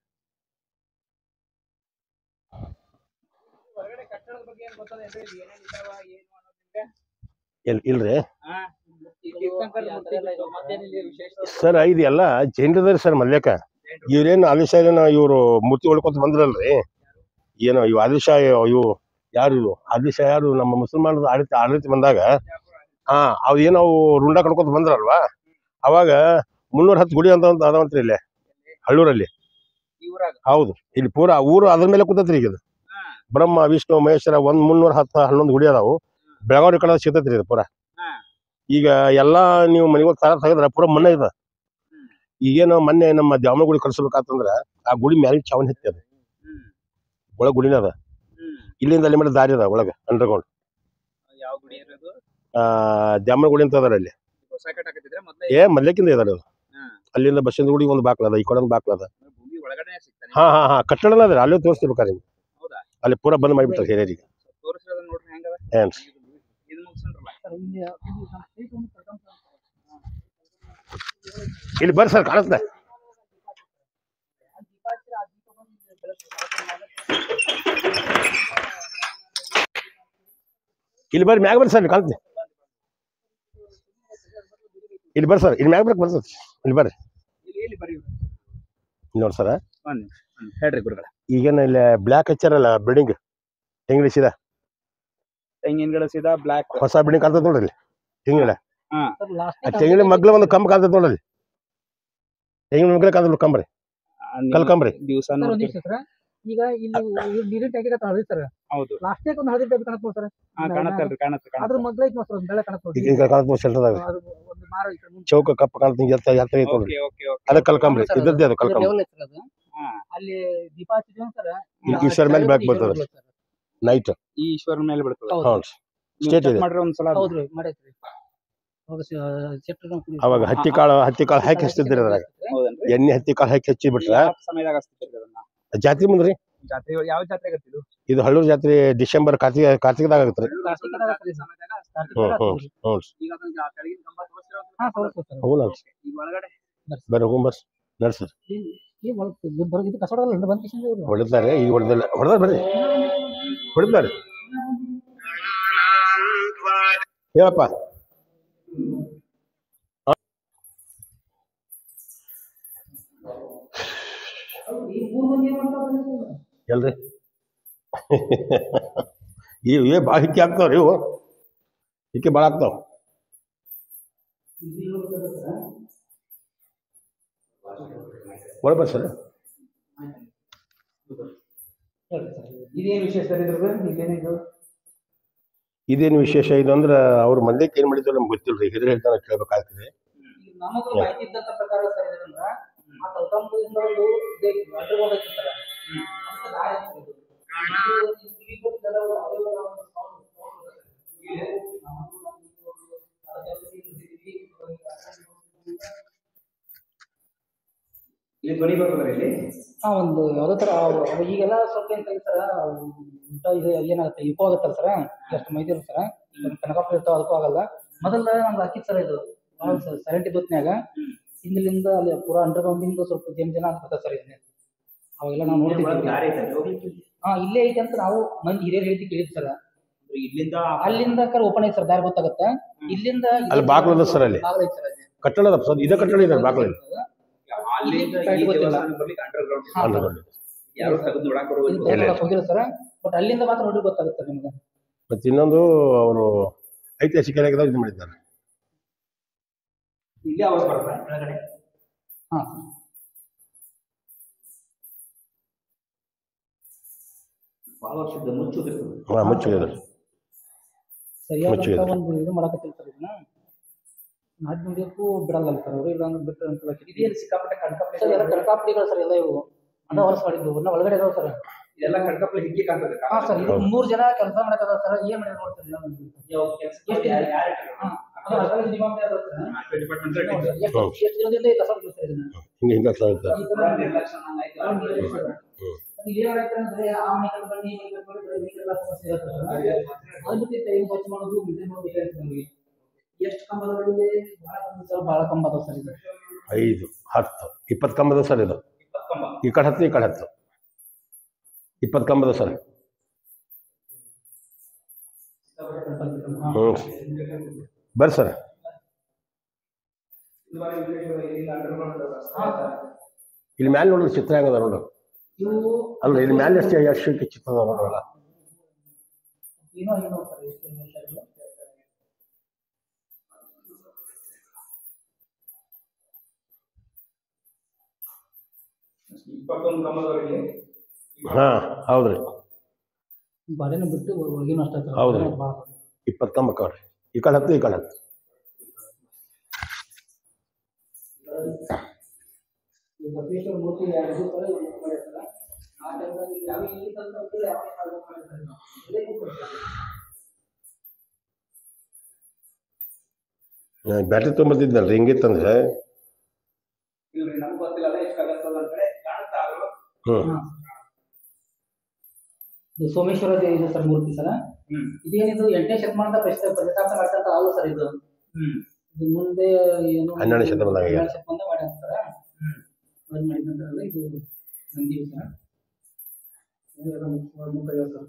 ಇಲ್ರಿ ಸರ್. ಇದು ಎಲ್ಲ ಜೈನರದ್ರಿ ಸರ್. ಮಲ್ಯಕ ಇವ್ರೇನು ಆದೇಶ ಏನೋ ಇವರು ಮೂರ್ತಿ ಹೊಡ್ಕೊತ ಬಂದ್ರಲ್ರಿ ಏನೋ ಇವು ಆದೇಶ ಇವು ಯಾರು ಇವು ಆದೇಶ ಯಾರು ನಮ್ಮ ಮುಸಲ್ಮಾನದ ಆಡಳಿತ ಆಡಳಿತ ಬಂದಾಗ ಹಾ ಅವು ಏನೋ ಅವು ರುಂಡ ಕಡ್ಕೊತ ಬಂದ್ರಲ್ವಾ ಅವಾಗ ಮುನ್ನೂರ ಹತ್ತು ಗುಡಿ ಅಂತ ಒಂದು ಅದಾವಂತ್ರಿ ಇಲ್ಲೇ ಹಳ್ಳೂರಲ್ಲಿ ಹೌದು ಇಲ್ಲಿ ಪೂರಾ ಊರು ಅದ್ರ ಮೇಲೆ ಕೂತತ್ರಿ ಈಗ ಇದು ಬ್ರಹ್ಮ ವಿಷ್ಣು ಮಹೇಶ್ವರ ಒಂದ್ ಮುನ್ನೂರ ಹತ್ತು ಹನ್ನೊಂದು ಗುಡಿ ಅದಾವು ಬೆಳಗಾವಿ ಕಡೆ ಸಿಗ್ತೈತ್ರಿ ಇದು ಪೂರಾ ಈಗ ಎಲ್ಲಾ ನೀವು ಮನೆಗಳು ತರ ತೆಗದ್ರ ಪೂರಾ ಮಣ್ಣೆ ಇದೆ ಈಗೇನು ಮೊನ್ನೆ ನಮ್ಮ ದ್ಯಾಮನ ಗುಡಿ ಕಳ್ಸ್ಬೇಕಂತಂದ್ರ ಆ ಗುಡಿ ಮ್ಯಾಲಿನ ಚಾವಣಿ ಹತ್ತಿ ಅದ ಒಳಗ್ ಗುಡಿನ ಅದ ಇಲ್ಲಿಂದ ಅಲ್ಲಿ ಮೇಲೆ ದಾರಿ ಅದ ಒಳಗೆ ಅಂಡರ್ಗ್ರೌಂಡ್ ಆ ದ್ಯಾಮನ ಗುಡಿ ಅಂತ ಅದಾರ ಅಲ್ಲಿ ಏ ಮೊದ್ಲೇಕಿಂದ ಇದಾರೆ ಅದು ಅಲ್ಲಿಂದ ಬಸ್ಸಿಂದ ಗುಡಿ ಒಂದು ಬಾಕ್ಲ ಅದ ಈ ಕಡೆ ಒಂದು ಬಾಕ್ಲ ಅದ ಹಾ ಹಾ ಹಾ ಕಟ್ಟಡ ಅದ ಅಲ್ಲೂ ತೋರಿಸ್ತಿರ್ಬೇಕಾರೆ ನಿಮ್ಗೆ ಅಲ್ಲಿ ಪೂರಾ ಬಂದ್ ಮಾಡಿಬಿಟ್ಟಾರೆ ಹಿರಿಯರಿಗೆ ಏನ್ ಇಲ್ಲಿ ಬರ್ರಿ ಸರ್ ಕಾಣಿಸ್ತ ಇಲ್ಲಿ ಬರ್ರಿ ಮ್ಯಾಗ ಬರ್ರಿ ಸರ್ ಕಾಣ್ತೀನಿ ಇಲ್ಲಿ ಬರ್ರಿ ಸರ್ ಇಲ್ಲಿ ಮ್ಯಾಗ ಬರ್ರಿ ಬರ್ತದೆ ಇಲ್ಲಿ ಬರ್ರಿ ನೋಡಿ ಸರ ಹೇಳ್ರಿ ಗುರುಗಳ ಈಗೇನ ಇಲ್ಲಿ ಬ್ಲ್ಯಾಕ್ ಹಚ್ಚಾರಲ್ಲ ಬಿಲ್ಡಿಂಗ್ ಹೆಂಗ್ ತೆಂಗಿನ ಸೀದ ಬ್ಲಾಕ್ ಹೊಸ ಬಿಲ್ಡಿಂಗ್ ಕಾಣ್ತದ ನೋಡ್ರಿ ತೆಂಗಿನ ಹಾ ತೆಂಗಿನ ಮಗ್ಲ ಒಂದು ಕಂಬ ಕಾಣ್ತದ ನೋಡ್ರಿ ತೆಂಗಿನ ಮಗ್ಲ ಕಾಣ್ತದ ಕಂಬ್ರಿ ಕಲ್ ಕಂಬ್ರಿ ದಿವಸ ಈಗ ಇಲ್ಲಿ ನೀರಿನ ಟ್ಯಾಂಕಿ ಹಳದಿ ಸರ್ ಹೌದು ಲಾಸ್ಟ್ನಾಗ ಒಂದು ಹಳದಿ ಟೈಪ್ ಕಾಣತ್ ಸರ್ ಕಾಣತ್ತಲ್ರಿ ಕಾಣತ್ತೆ ಅದ್ರ ಮಗ್ಲ ಐತಿ ಸರ್ ಬೆಳೆ ಕಾಣತ್ ಈಗ ಕಾಣ್ತದ ಸೆಂಟರ್ದಾಗ ಒಂದು ಮಾರ ಚೌಕ ಕಪ್ಪ ಕಾಣ್ತದ ಎತ್ತ ಎತ್ತ ಐತಿ ನೋಡ್ರಿ ಅದ ಕಲ್ ಕಂಬ್ರಿ ಇದ್ರದ್ದೇ ಅದು ಕಲ್ ಕಂಬ್ರಿ ಅಲ್ಲಿ ದೀಪ ಹಚ್ಚಿದ್ವಿ ಸರ್ ಈಶ್ವರ ಮೇಲೆ ಬೆಳಕ್ ಬರ್ತದ ನೈಟ್ ಈ ಈಶ್ವರನ ಮೇಲೆ ಬೀಳ್ತದೆ ಹೌದು ಸ್ಟೇಟ್ ಇದೆ ಮಾಡ್ರಿ ಒಂದ್ಸಲ ಹೌದ್ರಿ ಮಾಡೈತ್ರಿ ಅವಾಗ ಹತ್ತಿ ಕಾಳು ಹತ್ತಿ ಕಾಳು ಹಾಕಿ ಹಚ್ತಿದ್ರಿ ಅದ್ರಾಗ ಹೌದನ್ರಿ ಎಣ್ಣೆ ಹತ್ತಿ ಕಾಳು ಹಾಕಿ ಹಚ್ಚಿ ಬಿಟ್ರ ಯಾವ ಸಮಯದಾಗ ಹಚ್ತಿದ್ರಿ ಅದನ್ನ ಜಾತ್ರೆ ಮುಂದ್ರಿ ಜಾತ್ರೆ ಯಾವ ಜಾತ್ರೆ ಆಗತ್ತಿದು ಇದು ಹಳ್ಳೂರು ಜಾತ್ರೆ ಡಿಸೆಂಬರ್ ಕಾರ್ತಿಕ ಕಾರ್ತಿಕದಾಗ ಆಗತ್ರಿ ಹ್ಮ್ ಹ್ಮ್ ಹ್ಞೂ ಈಗ ಅದನ್ನ ಕೆಳಗಿನ ಕಂಬ ತೋರಿಸ್ತಿರೋ ಹಾ ತೋರಿಸ್ತೀವಿ ಸರ್ ಹೌದಾ ಈಗ ಒಳಗಡೆ ಬರ್ರಿ ಹೋಗೋಣ ಬರ್ರಿ ನಡ್ಸ್ರಿ ಈ ಒಳಗೆ ಇದು ಕಸಡಲ್ಲ ಬಂದ್ ಕಿಶನ್ ಹೊಡೆದಾರೆ ಈಗ ಹೊಡೆದಿಲ್ಲ ಹೊಡೆದಾರ ಬರ್ರಿ ಹೊಡೆದಾರೆ ಹೇಳಪ್ಪ ಎಲ್ರಿ ಇವು ಏ ಭಾಳ ಹಿಕ್ಕಿ ಆಗ್ತಾವ್ರಿ ಇವು ಹಿಕ್ಕಿ ಭಾಳ ಆಗ್ತಾವ ಒಳಗೆ ಸರ್ ಇದೇನು ವಿಶೇಷ ಸರ್ ಇದ್ರದ್ದು ಇಲ್ಲೇನಿದು ಇದೇನು ವಿಶೇಷ ಇದು ಅಂದ್ರೆ ಅವ್ರ ಮಂದಿಗೆ ಏನ್ ಮಾಡಿದ್ರು ನಮ್ಗೆ ಗೊತ್ತಿಲ್ರಿ ಹಿರಿಯ ಹೇಳ್ತಾನೆ ಕೇಳ್ಬೇಕಾಗ್ತದೆ ನಮಗೂ ಮಾಹಿತಿ ಇದ್ದಂತ ಪ್ರಕಾರ ಸರ್ ಇದರಿಂದ ಆ ತಲಕಂಬದಿಂದ ಒಂದು ಇದೆ ಅಂಡರ್ಗ್ರೌಂಡ್ ಐತಿ ಸರ್ ಅದಕ್ಕೆ ದಾರಿ ಆಗ್ತದೆ ಇಲ್ಲಿ ಧ್ವನಿ ಬರ್ತದೆ ಇಲ್ಲಿ ಹಾ ಒಂದು ಯಾವ್ದೋ ತರ ಈಗೆಲ್ಲ ಸ್ವಲ್ಪ ಏನ್ ಸರ್ ಊಟ ಇದು ಏನಾಗುತ್ತೆ ಇಕೋ ಆಗತ್ತಲ್ಲ ಸರ್ ಎಷ್ಟು ಮೈದಿ ಇರುತ್ತೆ ಸರ್ ಕನಕಾಪುರ ಇರ್ತಾವ ಅದಕ್ಕೂ ಆಗಲ್ಲ ಮೊದಲ ನಮ್ಗೆ ಹಾಕಿತ್ತು ಸರ್ ಇದು ಸೆವೆಂಟಿ ಬತ್ನ್ಯಾಗ ಹಿಂದಿಲಿಂದ ಅಲ್ಲಿ ಪೂರಾ ಅಂಡರ್ಗ್ರೌಂಡ್ ಇಂದ ಸ್ವಲ್ಪ ಜನ ಜನ ಆಗ್ತದೆ ಸರ್ ಇದನ್ನ ಅವಾಗೆಲ್ಲ ನಾವು ನೋಡ್ತಿದ್ವಿ ಹಾ ಇಲ್ಲೇ ಐತೆ ಅಂತ ನಾವು ಮಂದಿ ಹಿರಿಯರ್ ಹೇಳ್ತಿ ಕೇಳಿದ್ವಿ ಸರ್ ಇಲ್ಲಿಂದ ಅಲ್ಲಿಂದ ಕರ್ ಓಪನ್ ಐತಿ ಸರ್ ದಾರಿ ಗೊತ್ತಾಗತ್ತೆ ಇಲ್ಲಿಂದ ಅಲ್ಲಿ ಬಾಗ್ಲು ಅದ ಸರ್ ಅಲ್ಲಿ ಬಾಗ್ಲ ಐತಿ ಸರ್ ಅಲ್ಲಿ ಕಟ್ಟಡ ಅದ ಸರ್ ಇದೇ ಕಟ್ಟಡ ಇದೆ ಬಾಗ್ಲಲ್ಲಿ ಅಲ್ಲಿಂದ ಈ ದೇವಸ್ಥಾನ ಬರ್ಲಿಕ್ಕೆ ಅಂಡರ್ಗ್ರೌಂಡ್ ಅಂಡರ್ಗ್ರೌಂಡ್ ಯಾರು ತೆಗೆದು ನೋಡಕ್ ಬರೋದಿಲ್ಲ ಹೋಗಿಲ್ಲ ಸರ್ ಬಟ್ ಅಲ್ಲಿಂದ ಮಾತ್ರ ನೋಡಿ ಗೊತ್ತಾಗುತ್ತೆ ನಿಮ್ಗೆ ಮತ್ತೆ ಇನ್ನೊಂದು ಅವರು ಐತಿಹಾಸಿಕ ಇಲಾಖೆದವ್ರು ಇದು ಮಾಡಿದ್ದಾರೆ ಇಲ್ಲಿ ಆವಾಜ್ ಬರುತ್ತೆ ಕೆಳಗಡೆ ಹಾ ಬಹಳ ವರ್ಷದ ಮುಚ್ಚುದಿರ್ತದೆ ಹಾ ಮುಚ್ಚಿದೆ ಸರಿಯಾದ ಒಂದು ಇದು ಮಾಡಕತ್ತಿಲ್ಲ ಸರ್ ಇದನ್ನ ನಾಟಿ ನುಡಿಯಕ್ಕೂ ಬಿಡಲ್ಲ ಸರ್ ಅವರು ಇಲ್ಲ ಅಂದ್ರೆ ಬಿಟ್ಟರೆ ಅಂತ ಇದೇನು ಸಿಕ್ಕಾಪಟ್ಟೆ ಕಣ್ಕಪ್ಲೆ ಸರ್ ಎಲ್ಲ ಕಡ್ಕಾಪಡಿಗಳು ಸರ್ ಎಲ್ಲ ಇವು ಅದ ಹೊರಸ್ ಮಾಡಿದ್ದು ಇನ್ನ ಒಳಗಡೆ ಇದಾವೆ ಸರ್ ಇದೆಲ್ಲ ಕಣ್ಕಪ್ಲೆ ಹಿಕ್ಕಿ ಕಾಣ್ತದೆ ಹಾ ಸರ್ ಇದು ಮೂರು ಜನ ಕೆಲಸ ಮಾಡಕತ್ತಾರ ಸರ್ ಏನ್ ಮಾಡಿದ್ರು ನೋಡ್ತಾರೆ ಎಷ್ಟು ದಿನದಿಂದ ಈ ಕಸ ಬಿಡ್ತಾರೆ ಇದನ್ನ ಹಿಂಗೆ ಹಿಂಗೆ ಆಗ್ತಾ ಇರುತ್ತೆ ಏನಾಗತ್ತಂದ್ರೆ ಆ ಮನೆ ಬನ್ನಿ ನೀರೆಲ್ಲ ಸಮಸ್ಯೆ ಇರುತ್ತೆ ಅದಕ್ಕೆ ಟೈಮ್ ವಾಚ್ ಮಾಡೋದು ಬಿಲ್ಡಿಂಗ್ ಮಾಡೋದು ನಮಗೆ ಎಷ್ಟು ಕಂಬದಲ್ಲಿ ಬಹಳ ಕಂಬ ಸರ್ ಬಹಳ ಕಂಬ ಅದಾವ ಸರ್ ಇದು ಐದು ಹತ್ತು ಇಪ್ಪತ್ತು ಕಂಬದ ಸರ್ ಇದು ಈ ಕಡೆ ಹತ್ತು ಈ ಕಡೆ ಹತ್ತು ಇಪ್ಪತ್ತು ಕಂಬದ ಸರ್ ಹ್ಞೂ ಬರ್ರಿ ಸರ್ ಇಲ್ಲಿ ಮ್ಯಾಲೆ ನೋಡ್ರಿ ಚಿತ್ರ ಹೆಂಗದ ನೋಡು. ಇವು ಅಲ್ಲ ಇಲ್ಲಿ ಮ್ಯಾಲೆ ಎಷ್ಟು ಎಷ್ಟು ಚಿತ್ರ ಅದ ನೋಡ್ರಲ್ಲ. ಏನೋ ಏನೋ ಸರ್ ಎಷ್ಟು ವರ್ಷಗಳು ಇಪ್ಪತ್ತೊಂದು ಕಂಬದವರೆಗೆ. ಹಾ ಹೌದ್ರಿ. ಬಾಳೆನ ಬಿಟ್ಟು ಒಳಗೇನು ಅಷ್ಟ ಹೌದ್ರಿ. ಇಪ್ಪತ್ತು ಕಂಬ ಅಕ್ಕವ್ರಿ. ಈ ಕಡೆ ಹತ್ತು ಈ ಕಡೆ ಹತ್ತು. ಬಸವೇಶ್ವರ ಮೂರ್ತಿ ಎರಡು ತರ ಮಾಡಿರ್ತಾರ. ಆ ಟೈಮ್ನಲ್ಲಿ ಯಾವ ಇಲ್ಲಿ ತಂದು ಯಾವ ಮಾಡಿರ್ತಾರೆ. ಬ್ಯಾಟ್ರಿ ತೊಗೊಂಬರ್ತಿದ್ನಲ್ರಿ ಹಿಂಗಿತ್ತಂದ್ರೆ. ಇಲ್ರಿ ನಮ್ಗೆ ಗೊತ್ತಿಲ್ಲ ಎಷ್ಟು ಆಗತ್ತದ ಅಂತ ಹೇಳಿ ಕಾಣುತ್ತಾ ಅವರು. ಹ್ಮ್ ಇದು ಸೋಮೇಶ್ವರ ದೇವಿ ಸರ್ ಮೂರ್ತಿ ಸರ್. ಹ್ಮ್ ಇದೇನಿದು ಎಂಟನೇ ಶತಮಾನದ ಪ್ರಶ್ನೆ ಪ್ರತಿಷ್ಠಾಪನೆ ಮಾಡ್ತಂತ ಅಲ್ಲ ಸರ್ ಇದು. ಹ್ಮ್ ಇದು ಮುಂದೆ ಏನು ಹನ್ನೆರಡನೇ ಶತಮಾನದಾಗ ಹನ್ನೆರಡನೇ ಶತಮಾನದಾಗ ಮಾಡ್ಯಾರ ಸರ್. ಹ್ಮ್ ಅದು ಮಾಡಿದ ನಂತರ ಇದು ನಂದಿ ಸರ್. ಇದೆಲ್ಲ ಮುಖ್ಯ ಮುಖ್ಯ ಸರ್.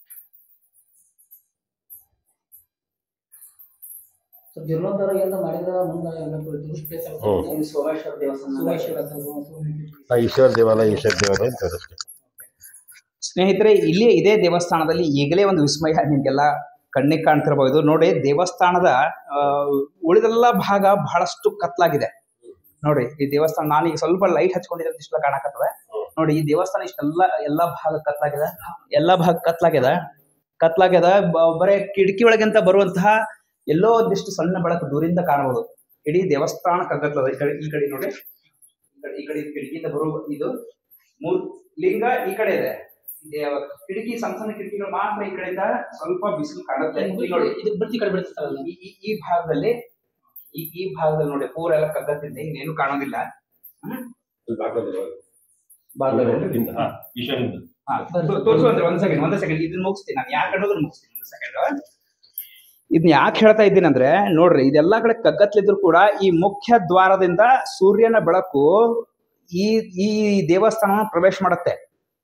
ಸೊ ಜೀರ್ಣೋದ್ಧಾರ ಎಲ್ಲ ಮಾಡಿದ ಮುಂದೆ ಎಲ್ಲ ಟೂರಿಸ್ಟ್ ಪ್ಲೇಸ್ ಇದು ಸೋಮೇಶ್ವರ ದೇವಸ್ಥಾನ. ಸೋಮೇಶ್ವರ ಸರ್. ಆ ಈಶ್ವರ ದೇವಾಲಯ ಈಶ್ವರ ದೇವಾಲಯ ಅಂತ ಅಷ್ಟೇ. ಸ್ನೇಹಿತರೆ, ಇಲ್ಲಿ ಇದೇ ದೇವಸ್ಥಾನದಲ್ಲಿ ಈಗಲೇ ಒಂದು ವಿಸ್ಮಯ ನಿಮಗೆಲ್ಲ ಕಣ್ಣಿಗೆ ಕಾಣ್ತಿರಬಹುದು. ನೋಡಿ, ದೇವಸ್ಥಾನದ ಉಳಿದೆಲ್ಲ ಭಾಗ ಬಹಳಷ್ಟು ಕತ್ಲಾಗಿದೆ. ನೋಡಿ ಈ ದೇವಸ್ಥಾನ, ನಾನೀಗ ಸ್ವಲ್ಪ ಲೈಟ್ ಹಚ್ಕೊಂಡಿದ್ರೆ ಇಷ್ಟೆಲ್ಲ ಕಾಣಕತ್ತದ. ನೋಡಿ ಈ ದೇವಸ್ಥಾನ ಇಷ್ಟೆಲ್ಲ ಎಲ್ಲಾ ಭಾಗ ಕತ್ಲಾಗಿದೆ. ಎಲ್ಲಾ ಭಾಗ ಕತ್ಲಾಗ್ಯದ ಕತ್ಲಾಗ್ಯದ ಬರೇ ಕಿಟಕಿ ಒಳಗಿಂತ ಬರುವಂತಹ ಎಲ್ಲೋ ಒಂದಿಷ್ಟು ಸಣ್ಣ ಬೆಳಕು ದೂರಿಂದ ಕಾಣಬಹುದು. ಇಡೀ ದೇವಸ್ಥಾನ ಕಗ್ಗತ್ತದ. ಈ ಕಡೆ ಈ ಕಡೆ ನೋಡಿ, ಈ ಕಡೆ ಕಿಟಕಿಯಿಂದ ಬರುವ ಇದು ಮೂರ್ ಲಿಂಗ ಈ ಕಡೆ ಇದೆ. ಕಿಟಕಿ ಸಣ್ಣ ಸಣ್ಣ ಕಿಟಕಿಗಳು ಮಾತ್ರ ಈ ಕಡೆಯಿಂದ ಸ್ವಲ್ಪ ಬಿಸಿಲು ಕಾಣುತ್ತೆ. ನೋಡಿ ಇದು ಬಿಡ್ತಿ ಕಡೆ ಬಿಡ್ತಾರಲ್ಲ ಈ ಈ ಭಾಗದಲ್ಲಿ ಈ ಈ ಭಾಗದಲ್ಲಿ ನೋಡಿ ಪೂರ ಎಲ್ಲ ಕಗ್ಗತ್ತಿಂದ ಇನ್ನೇನು ಕಾಣೋದಿಲ್ಲ. ತೋರಿಸುವಂದ್ರೆ ಒಂದ್ ಸೆಕೆಂಡ್ ಒಂದ್ ಸೆಕೆಂಡ್ ಇದನ್ನ ಮುಗಿಸ್ತೀನಿ ನಾನು. ಯಾಕೆ ಅನ್ನೋದನ್ನ ಮುಗಿಸ್ತೀನಿ ಒಂದ್ ಸೆಕೆಂಡ್. ಇದನ್ನ ಯಾಕೆ ಹೇಳ್ತಾ ಇದ್ದೀನಿ ಅಂದ್ರೆ, ನೋಡ್ರಿ ಇದೆಲ್ಲಾ ಕಡೆ ಕಗ್ಗತ್ಲಿದ್ರು ಕೂಡ ಈ ಮುಖ್ಯ ದ್ವಾರದಿಂದ ಸೂರ್ಯನ ಬೆಳಕು ಈ ಈ ದೇವಸ್ಥಾನ ಪ್ರವೇಶ ಮಾಡುತ್ತೆ.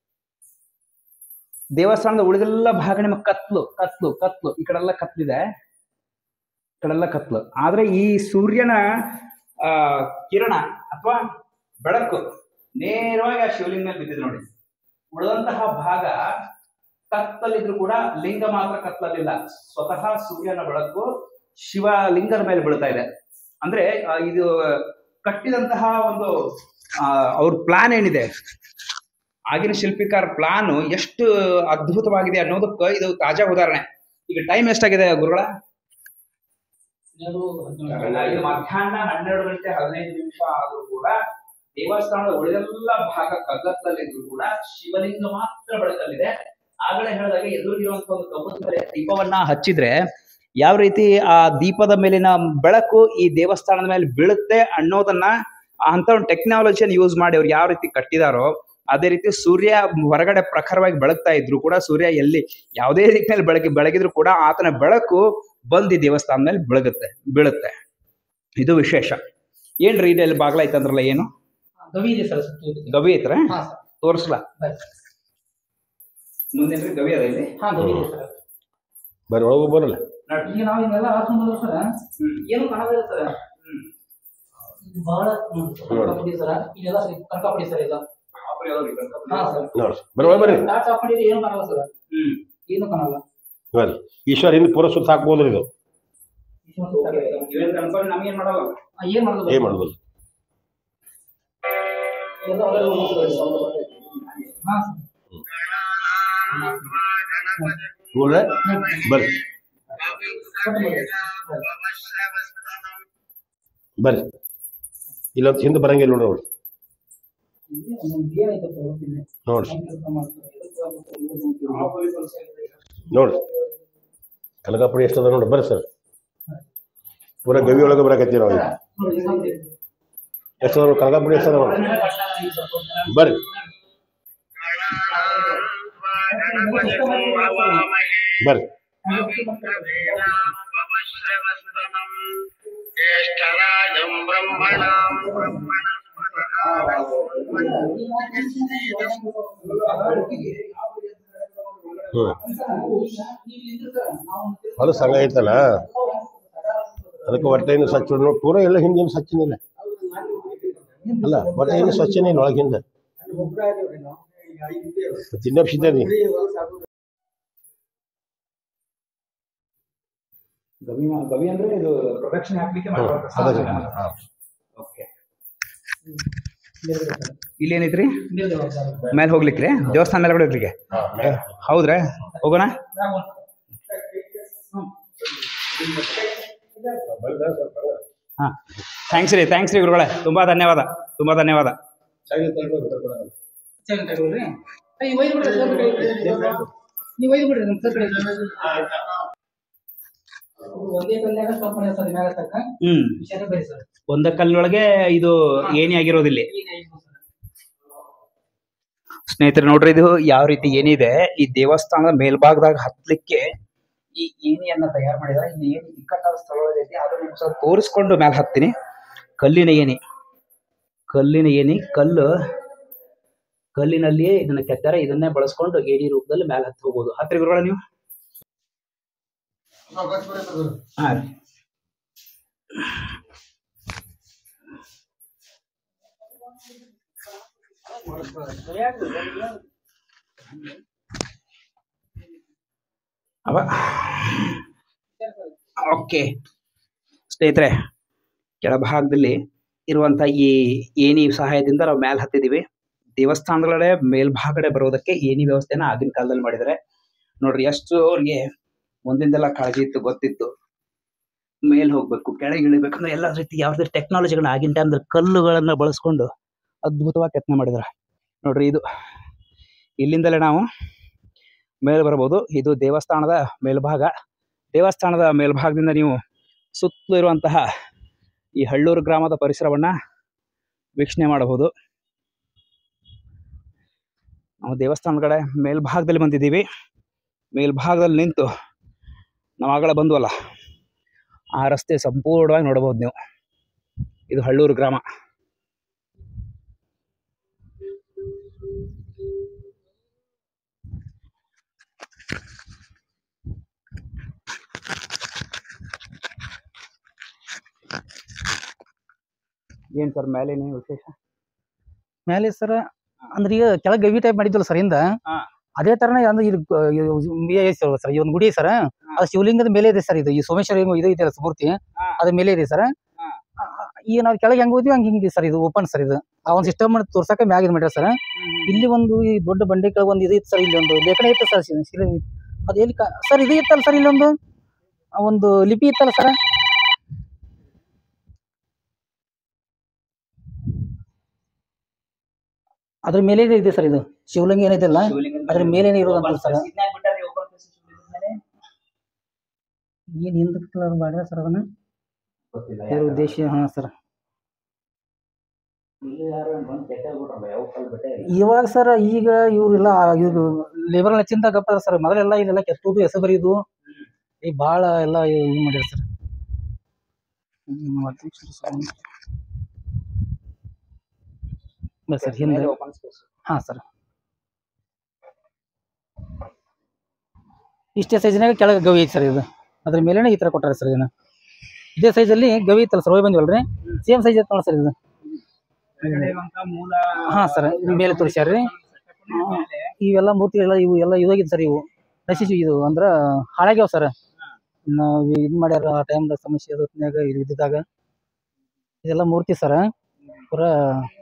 ದೇವಸ್ಥಾನದ ಉಳಿದೆಲ್ಲ ಭಾಗ ನಿಮಗೆ ಕತ್ಲು ಕತ್ಲು ಕತ್ಲು ಈ ಕಡೆಲ್ಲ ಕತ್ಲಿದೆ, ಈ ಕಡೆಲ್ಲ ಕತ್ಲು. ಆದ್ರೆ ಈ ಸೂರ್ಯನ ಆ ಕಿರಣ ಅಥವಾ ಬೆಳಕು ನೇರವಾಗಿ ಆ ಶಿವಲಿಂಗ ಮೇಲೆ ಬಿದ್ದಿದೆ ನೋಡಿ. ಉಳಿದಂತಹ ಭಾಗ ಕತ್ತಲಿದ್ರು ಕೂಡ ಲಿಂಗ ಮಾತ್ರ ಕತ್ತಲಿಲ್ಲ. ಸ್ವತಃ ಸೂರ್ಯನ ಬೆಳಕು ಶಿವಲಿಂಗದ ಮೇಲೆ ಬೀಳ್ತಾ ಇದೆ. ಅಂದ್ರೆ ಇದು ಕಟ್ಟಿದಂತಹ ಒಂದು ಅವ್ರ ಪ್ಲಾನ್ ಏನಿದೆ, ಆಗಿನ ಶಿಲ್ಪಿಕಾರ ಪ್ಲಾನ್ ಎಷ್ಟು ಅದ್ಭುತವಾಗಿದೆ ಅನ್ನೋದಕ್ಕೆ ಇದು ತಾಜಾ ಉದಾಹರಣೆ. ಈಗ ಟೈಮ್ ಎಷ್ಟಾಗಿದೆ ಗುರುಗಳ? ಇದು ಮಧ್ಯಾಹ್ನ ಹನ್ನೆರಡು ಗಂಟೆ ಹದಿನೈದು ನಿಮಿಷ ಆದ್ರೂ ಕೂಡ ದೇವಸ್ಥಾನದ ಉಳಿದೆಲ್ಲ ಭಾಗ ಕಗ್ಗತ್ತಲ್ಲಿದ್ರು ಕೂಡ ಶಿವಲಿಂಗ ಮಾತ್ರ ಬೆಳಕಲ್ಲಿದೆ. ಆಗಲೇ ಹೇಳಿದಾಗ ಎದುರಿಗಿರುವಂತಹ ಒಂದು ಕಬ್ಬು ದೀಪವನ್ನ ಹಚ್ಚಿದ್ರೆ ಯಾವ ರೀತಿ ಆ ದೀಪದ ಮೇಲಿನ ಬೆಳಕು ಈ ದೇವಸ್ಥಾನದ ಮೇಲೆ ಬೀಳುತ್ತೆ ಅನ್ನೋದನ್ನ ಅಂತ ಒಂದು ಟೆಕ್ನಾಲಜಿಯನ್ನು ಯೂಸ್ ಮಾಡಿ ಅವ್ರು ಯಾವ ರೀತಿ ಕಟ್ಟಿದಾರೋ ಅದೇ ರೀತಿ ಸೂರ್ಯ ಹೊರಗಡೆ ಪ್ರಖರವಾಗಿ ಬೆಳಗ್ತಾ ಇದ್ರು ಕೂಡ ಸೂರ್ಯ ಎಲ್ಲಿ ಯಾವುದೇ ದಿಕ್ಕಿನಲ್ಲಿ ಬೆಳಗಿ ಬೆಳಗಿದ್ರು ಕೂಡ ಆತನ ಬೆಳಕು ಬಂದು ಈ ದೇವಸ್ಥಾನದ ಮೇಲೆ ಬೆಳಗುತ್ತೆ ಬೀಳುತ್ತೆ. ಇದು ವಿಶೇಷ. ಏನ್ರಿ ಇದೆಲ್ಲ ಬಾಗ್ಲ ಐತಂದ್ರಲ್ಲ, ಏನು ಗವಿ ಇದೆ ಸರ್? ಗವಿ ಐತ್ರ ತೋರಿಸ್ಲಾ? ಮುಂದೇನ್ರಿ ಗವಿ ಅದ ಇಲ್ಲಿ? ಹಾ ಗವಿ ಇದೆ ಸರ್. ಬರ್ರಿ ಒಳಗೂ ಬರಲ್ಲ. ಈಗ ನಾವು ಇದೆಲ್ಲ ಹಾಕೊಂಡು ಬಂದ್ರೆ ಸರ್ ಏನು ಕಾಣೋದಿಲ್ಲ ಸರ್. ಇದು ಬಹಳ ಕನಕಪುಡಿ ಸರ್. ಇದೆಲ್ಲ ಕನಕಪುಡಿ ಸರ್. ಇದು ಬರ್ರಿ ಏನು ಕಾಣಲ್ಲ ಸರ್. ಏನು ಕಾಣಲ್ಲ. ಬರ್ರಿ ಈಶ್ವರ ಹಿಂದೆ ಪೂರ ಸುತ್ತ ಹಾಕ್ಬೋದ್ರಿ ಇದು. ನಮ್ಗೇನ್ ಮಾಡಲ್ಲ, ಏನ್ ಮಾಡೋದು ಏನ್ ಮಾಡೋದು? ಬರ್ರಿ ಬರ್ರಿ ಇಲ್ಲೊಂದು ಹಿಂದೆ ಬರಂಗಿಲ್ಲ ನೋಡ್ರಿ ಅವ್ರು ನೋಡ್ರಿ ನೋಡ್ರಿ ಕನಕಪುರಿ ಎಷ್ಟದ ನೋಡ್ರಿ. ಬರ್ರಿ ಸರ್, ಪೂರ ಗವಿ ಒಳಗೆ ಬರಕತ್ತೀವಿ ನಾವು. ಎಷ್ಟದ ಕನಕಪುರಿ ಎಷ್ಟದ ನೋಡ್ರಿ. ಬರ್ರಿ ಬರ್ರಿ ಹ್ಮ್ ಹೊಲ ಸಂಘ ಐತಲ್ಲ ಅದಕ್ಕೆ ಹೊಟ್ಟೆಯಿಂದ ಸ್ವಚ್ಛ ಪೂರ ಎಲ್ಲ ಹಿಂದೇನು ಸ್ವಚ್ಛನಿಲ್ಲ. ಅಲ್ಲ ಮತ್ತೆ ಏನು ಸ್ವಚ್ಛನೇ ಇಲ್ಲ ಒಳಗಿಂದ ತಿನ್ನಪ್ಸಿದ್ದೆ ಗವಿ ಗವಿ ಅಂದ್ರೆ ಇದು ಪ್ರೊಡಕ್ಷನ್ ಹಾಕ್ಲಿಕ್ಕೆ ಓಕೆ. ಇಲ್ಲಿ ಏನೈತ್ರಿ ಮೇಲೆ ಹೋಗ್ಲಿಕ್ಕೆ ದೇವಸ್ಥಾನ ಮೇಲೆ ಹೋಗ್ಲಿಕ್ಕೆ ಹೌದ್ರಾ ಹೋಗೋಣ. ಹಾ ಥ್ಯಾಂಕ್ಸ್ ರೀ ಥ್ಯಾಂಕ್ಸ್ ರೀ ಗುರುಗಳೇ, ತುಂಬಾ ಧನ್ಯವಾದ ತುಂಬಾ ಧನ್ಯವಾದ. ಹ್ಮ್ ಒಂದ ಕಲ್ಲಿನೊಳಗೆ ಇದು ಏಣಿ ಆಗಿರೋದಿಲ್ಲ ಸ್ನೇಹಿತರೆ. ನೋಡ್ರಿ ಇದು ಯಾವ ರೀತಿ ಏನಿದೆ, ಈ ದೇವಸ್ಥಾನದ ಮೇಲ್ಭಾಗದಾಗ ಹತ್ಲಿಕ್ಕೆ ಈ ಏಣಿಯನ್ನ ತಯಾರು ಮಾಡಿದಾರೆ. ಇಲ್ಲಿ ಏನಿ ಇಕ್ಕಟ್ಟಾದ ಸ್ಥಳವಾಗೈತಿ, ಅದನ್ನ ಸ್ವಲ್ಪ ತೋರಿಸ್ಕೊಂಡು ಮೇಲೆ ಹತ್ತೀನಿ. ಕಲ್ಲಿನ ಏಣಿ ಕಲ್ಲಿನ ಏಣಿ ಕಲ್ಲು ಕಲ್ಲಿನಲ್ಲಿಯೇ ಇದನ್ನ ಕೆತ್ತಾರೆ. ಇದನ್ನೇ ಬಳಸ್ಕೊಂಡು ಏಣಿ ರೂಪದಲ್ಲಿ ಮೇಲೆ ಹತ್ತಿ ಹೋಗ್ಬೋದು. ಹತ್ತಿರ ಗುರುಗಳ ನೀವು ಹಾ ರೀ. ಓಕೆ ಸ್ನೇಹಿತರೆ, ಕೆಳಭಾಗದಲ್ಲಿ ಇರುವಂತ ಈ ಏಣಿ ಸಹಾಯದಿಂದ ನಾವು ಮೇಲೆ ಹತ್ತಿದೀವಿ. ದೇವಸ್ಥಾನಗಳೇ ಮೇಲ್ಭಾಗಡೆ ಬರೋದಕ್ಕೆ ಏಣಿ ವ್ಯವಸ್ಥೆನ ಆಗಿನ ಕಾಲದಲ್ಲಿ ಮಾಡಿದ್ದಾರೆ. ನೋಡ್ರಿ ಎಷ್ಟು ಅವ್ರಿಗೆ ಮುಂದಿಂದೆಲ್ಲ ಕಾಳಜಿ ಇತ್ತು, ಗೊತ್ತಿತ್ತು ಮೇಲ್ ಹೋಗ್ಬೇಕು ಕೆಳಗೆ ಇಳಿಬೇಕಂದ್ರೆ ಎಲ್ಲ ರೀತಿ ಯಾವ್ದೇ ಟೆಕ್ನಾಲಜಿಗಳನ್ನ ಆಗಿನ ಟೈಮ್ದಲ್ಲಿ ಕಲ್ಲುಗಳನ್ನ ಬಳಸ್ಕೊಂಡು ಅದ್ಭುತವಾಗಿ ಕೆತ್ತನೆ ಮಾಡಿದಾರೆ. ನೋಡ್ರಿ ಇದು ಇಲ್ಲಿಂದಲೇ ನಾವು ಮೇಲೆ ಬರಬಹುದು. ಇದು ದೇವಸ್ಥಾನದ ಮೇಲ್ಭಾಗ. ದೇವಸ್ಥಾನದ ಮೇಲ್ಭಾಗದಿಂದ ನೀವು ಸುತ್ತಲೂ ಇರುವಂತಹ ಈ ಹಳ್ಳೂರು ಗ್ರಾಮದ ಪರಿಸರವನ್ನ ವೀಕ್ಷಣೆ ಮಾಡಬಹುದು. ನಾವು ದೇವಸ್ಥಾನಗಳ ಮೇಲ್ಭಾಗದಲ್ಲಿ ಬಂದಿದ್ದೀವಿ. ಮೇಲ್ಭಾಗದಲ್ಲಿ ನಿಂತು ನಾವು ಆಗಲೇ ಬಂದ್ವಲ್ಲ ಆ ರಸ್ತೆ ಸಂಪೂರ್ಣವಾಗಿ ನೋಡಬಹುದು ನೀವು. ಇದು ಹಳ್ಳೂರು ಗ್ರಾಮ. ಏನ್ ಸರ್ ಮೇಲೆ ವಿಶೇಷ? ಮೇಲೆ ಸರ್ ಅಂದ್ರೆ ಈಗ ಕೆಳಗೆ ಗವಿ ಟೈಪ್ ಮಾಡಿದ್ವಲ್ಲ ಸರ್ ಇಂದ, ಅದೇ ತರನೇ ಅಂದ್ರೆ ಇದು ಸರ್ ಈ ಒಂದು ಗುಡಿ ಸರ್, ಅದು ಶಿವಲಿಂಗದ ಮೇಲೆ ಇದೆ ಸರ್. ಇದು ಈ ಸೋಮೇಶ್ವರ ಇದು ಇದೆ ಮೂರ್ತಿ, ಅದ್ರ ಮೇಲೆ ಇದೆ ಸರ್. ಈಗ ನಾವು ಕೆಳಗೆ ಹೆಂಗ್ ಹೋದ್ವಿ ಹಂಗ ಹಿಂಗಿದೆ ಸರ್. ಇದು ಓಪನ್ ಸರ್. ಇದು ಆ ಒಂದು ಸಿಸ್ಟಮ್ ತೋರ್ಸಕ್ಕೆ ಮ್ಯಾಗ ಇದು ಮಾಡ್ಯಾರ ಸರ್. ಇಲ್ಲಿ ಒಂದು ಈ ದೊಡ್ಡ ಬಂಡೆ ಕೆಳಗೆ ಒಂದು ಇದು ಇತ್ತು ಸರ್. ಇಲ್ಲಿ ಒಂದು ಲೇಖನ ಇತ್ತು ಸರ್. ಅದು ಎಲ್ಲಿ ಸರ್ ಇದು ಇತ್ತಲ್ಲ ಸರ್, ಇಲ್ಲೊಂದು ಒಂದು ಲಿಪಿ ಇತ್ತಲ್ಲ ಸರ್. ಅದ್ರ ಮೇಲೆ ಇದೆ ಸರ್. ಇದು ಶಿವಲಿಂಗ ಏನಿದೆಲ್ಲ ಅದ್ರ ಮೇಲೆ ಇರೋದಂತ ಸರ್. ಏನ್ ಹಿಂದಕ್ಕೆ ಮಾಡ್ಯಾರ ಸರ್ ಅದನ್ನ ಉದ್ದೇಶ. ಹಾ ಸರ್, ಇವಾಗ ಸರ್ ಈಗ ಇವ್ರೆಲ್ಲ ಇವ್ರು ಲೇಬರ್ ಹೆಚ್ಚಿಂದ ಗಪ್ಪ ಸರ್. ಮೊದಲೆಲ್ಲ ಇದೆಲ್ಲ ಕೆತ್ತುದು ಹೆಸರು ಬರೀದು ಈ ಬಾಳ ಎಲ್ಲ ಇದು ಮಾಡ್ಯಾರ ಸರ್. ಸರ್ ಹಿಂದೆ ಹಾ ಸರ್ ಇಷ್ಟೇ ಸೈಜ್ನಾಗ ಕೆಳಗೆ ಗವಿ ಐತಿ ಸರ್. ಇದು ಅದ್ರ ಮೇಲೆನೆ ಈ ತರ ಕೊಟ್ಟಾರೆ ಸರ್. ಇದನ್ನ ಇದೇ ಸೈಜ್ ಅಲ್ಲಿ ಗವಿ ಇತ್ತಲ್ಲ ಸರ್, ಹೋಗಿ ಬಂದಿವಲ್ರಿ, ಸೇಮ್ ಸೈಜ್ ಐತೆ ನೋಡಿ ಸರ್. ಇದು ಹಾ ಸರ್ ಮೇಲೆ ತೋರಿಸ್ಯಾರ್ರಿ. ಇವೆಲ್ಲ ಮೂರ್ತಿಗಳೆಲ್ಲ ಇವು ಎಲ್ಲ ಇದಾಗಿದೆ ಸರ್. ಇವು ನಶಿಸಿ ಇದು ಅಂದ್ರ ಹಾಳಾಗ್ಯಾವ ಸರ್. ನಾವು ಇದು ಮಾಡ್ಯಾರ ಆ ಟೈಮ್ದಾಗ ಸಮಸ್ಯೆ ಹೊತ್ನ್ಯಾಗ ಇದು ಇದ್ದಿದ್ದಾಗ. ಇದೆಲ್ಲ ಮೂರ್ತಿ ಸರ್ ಪೂರಾ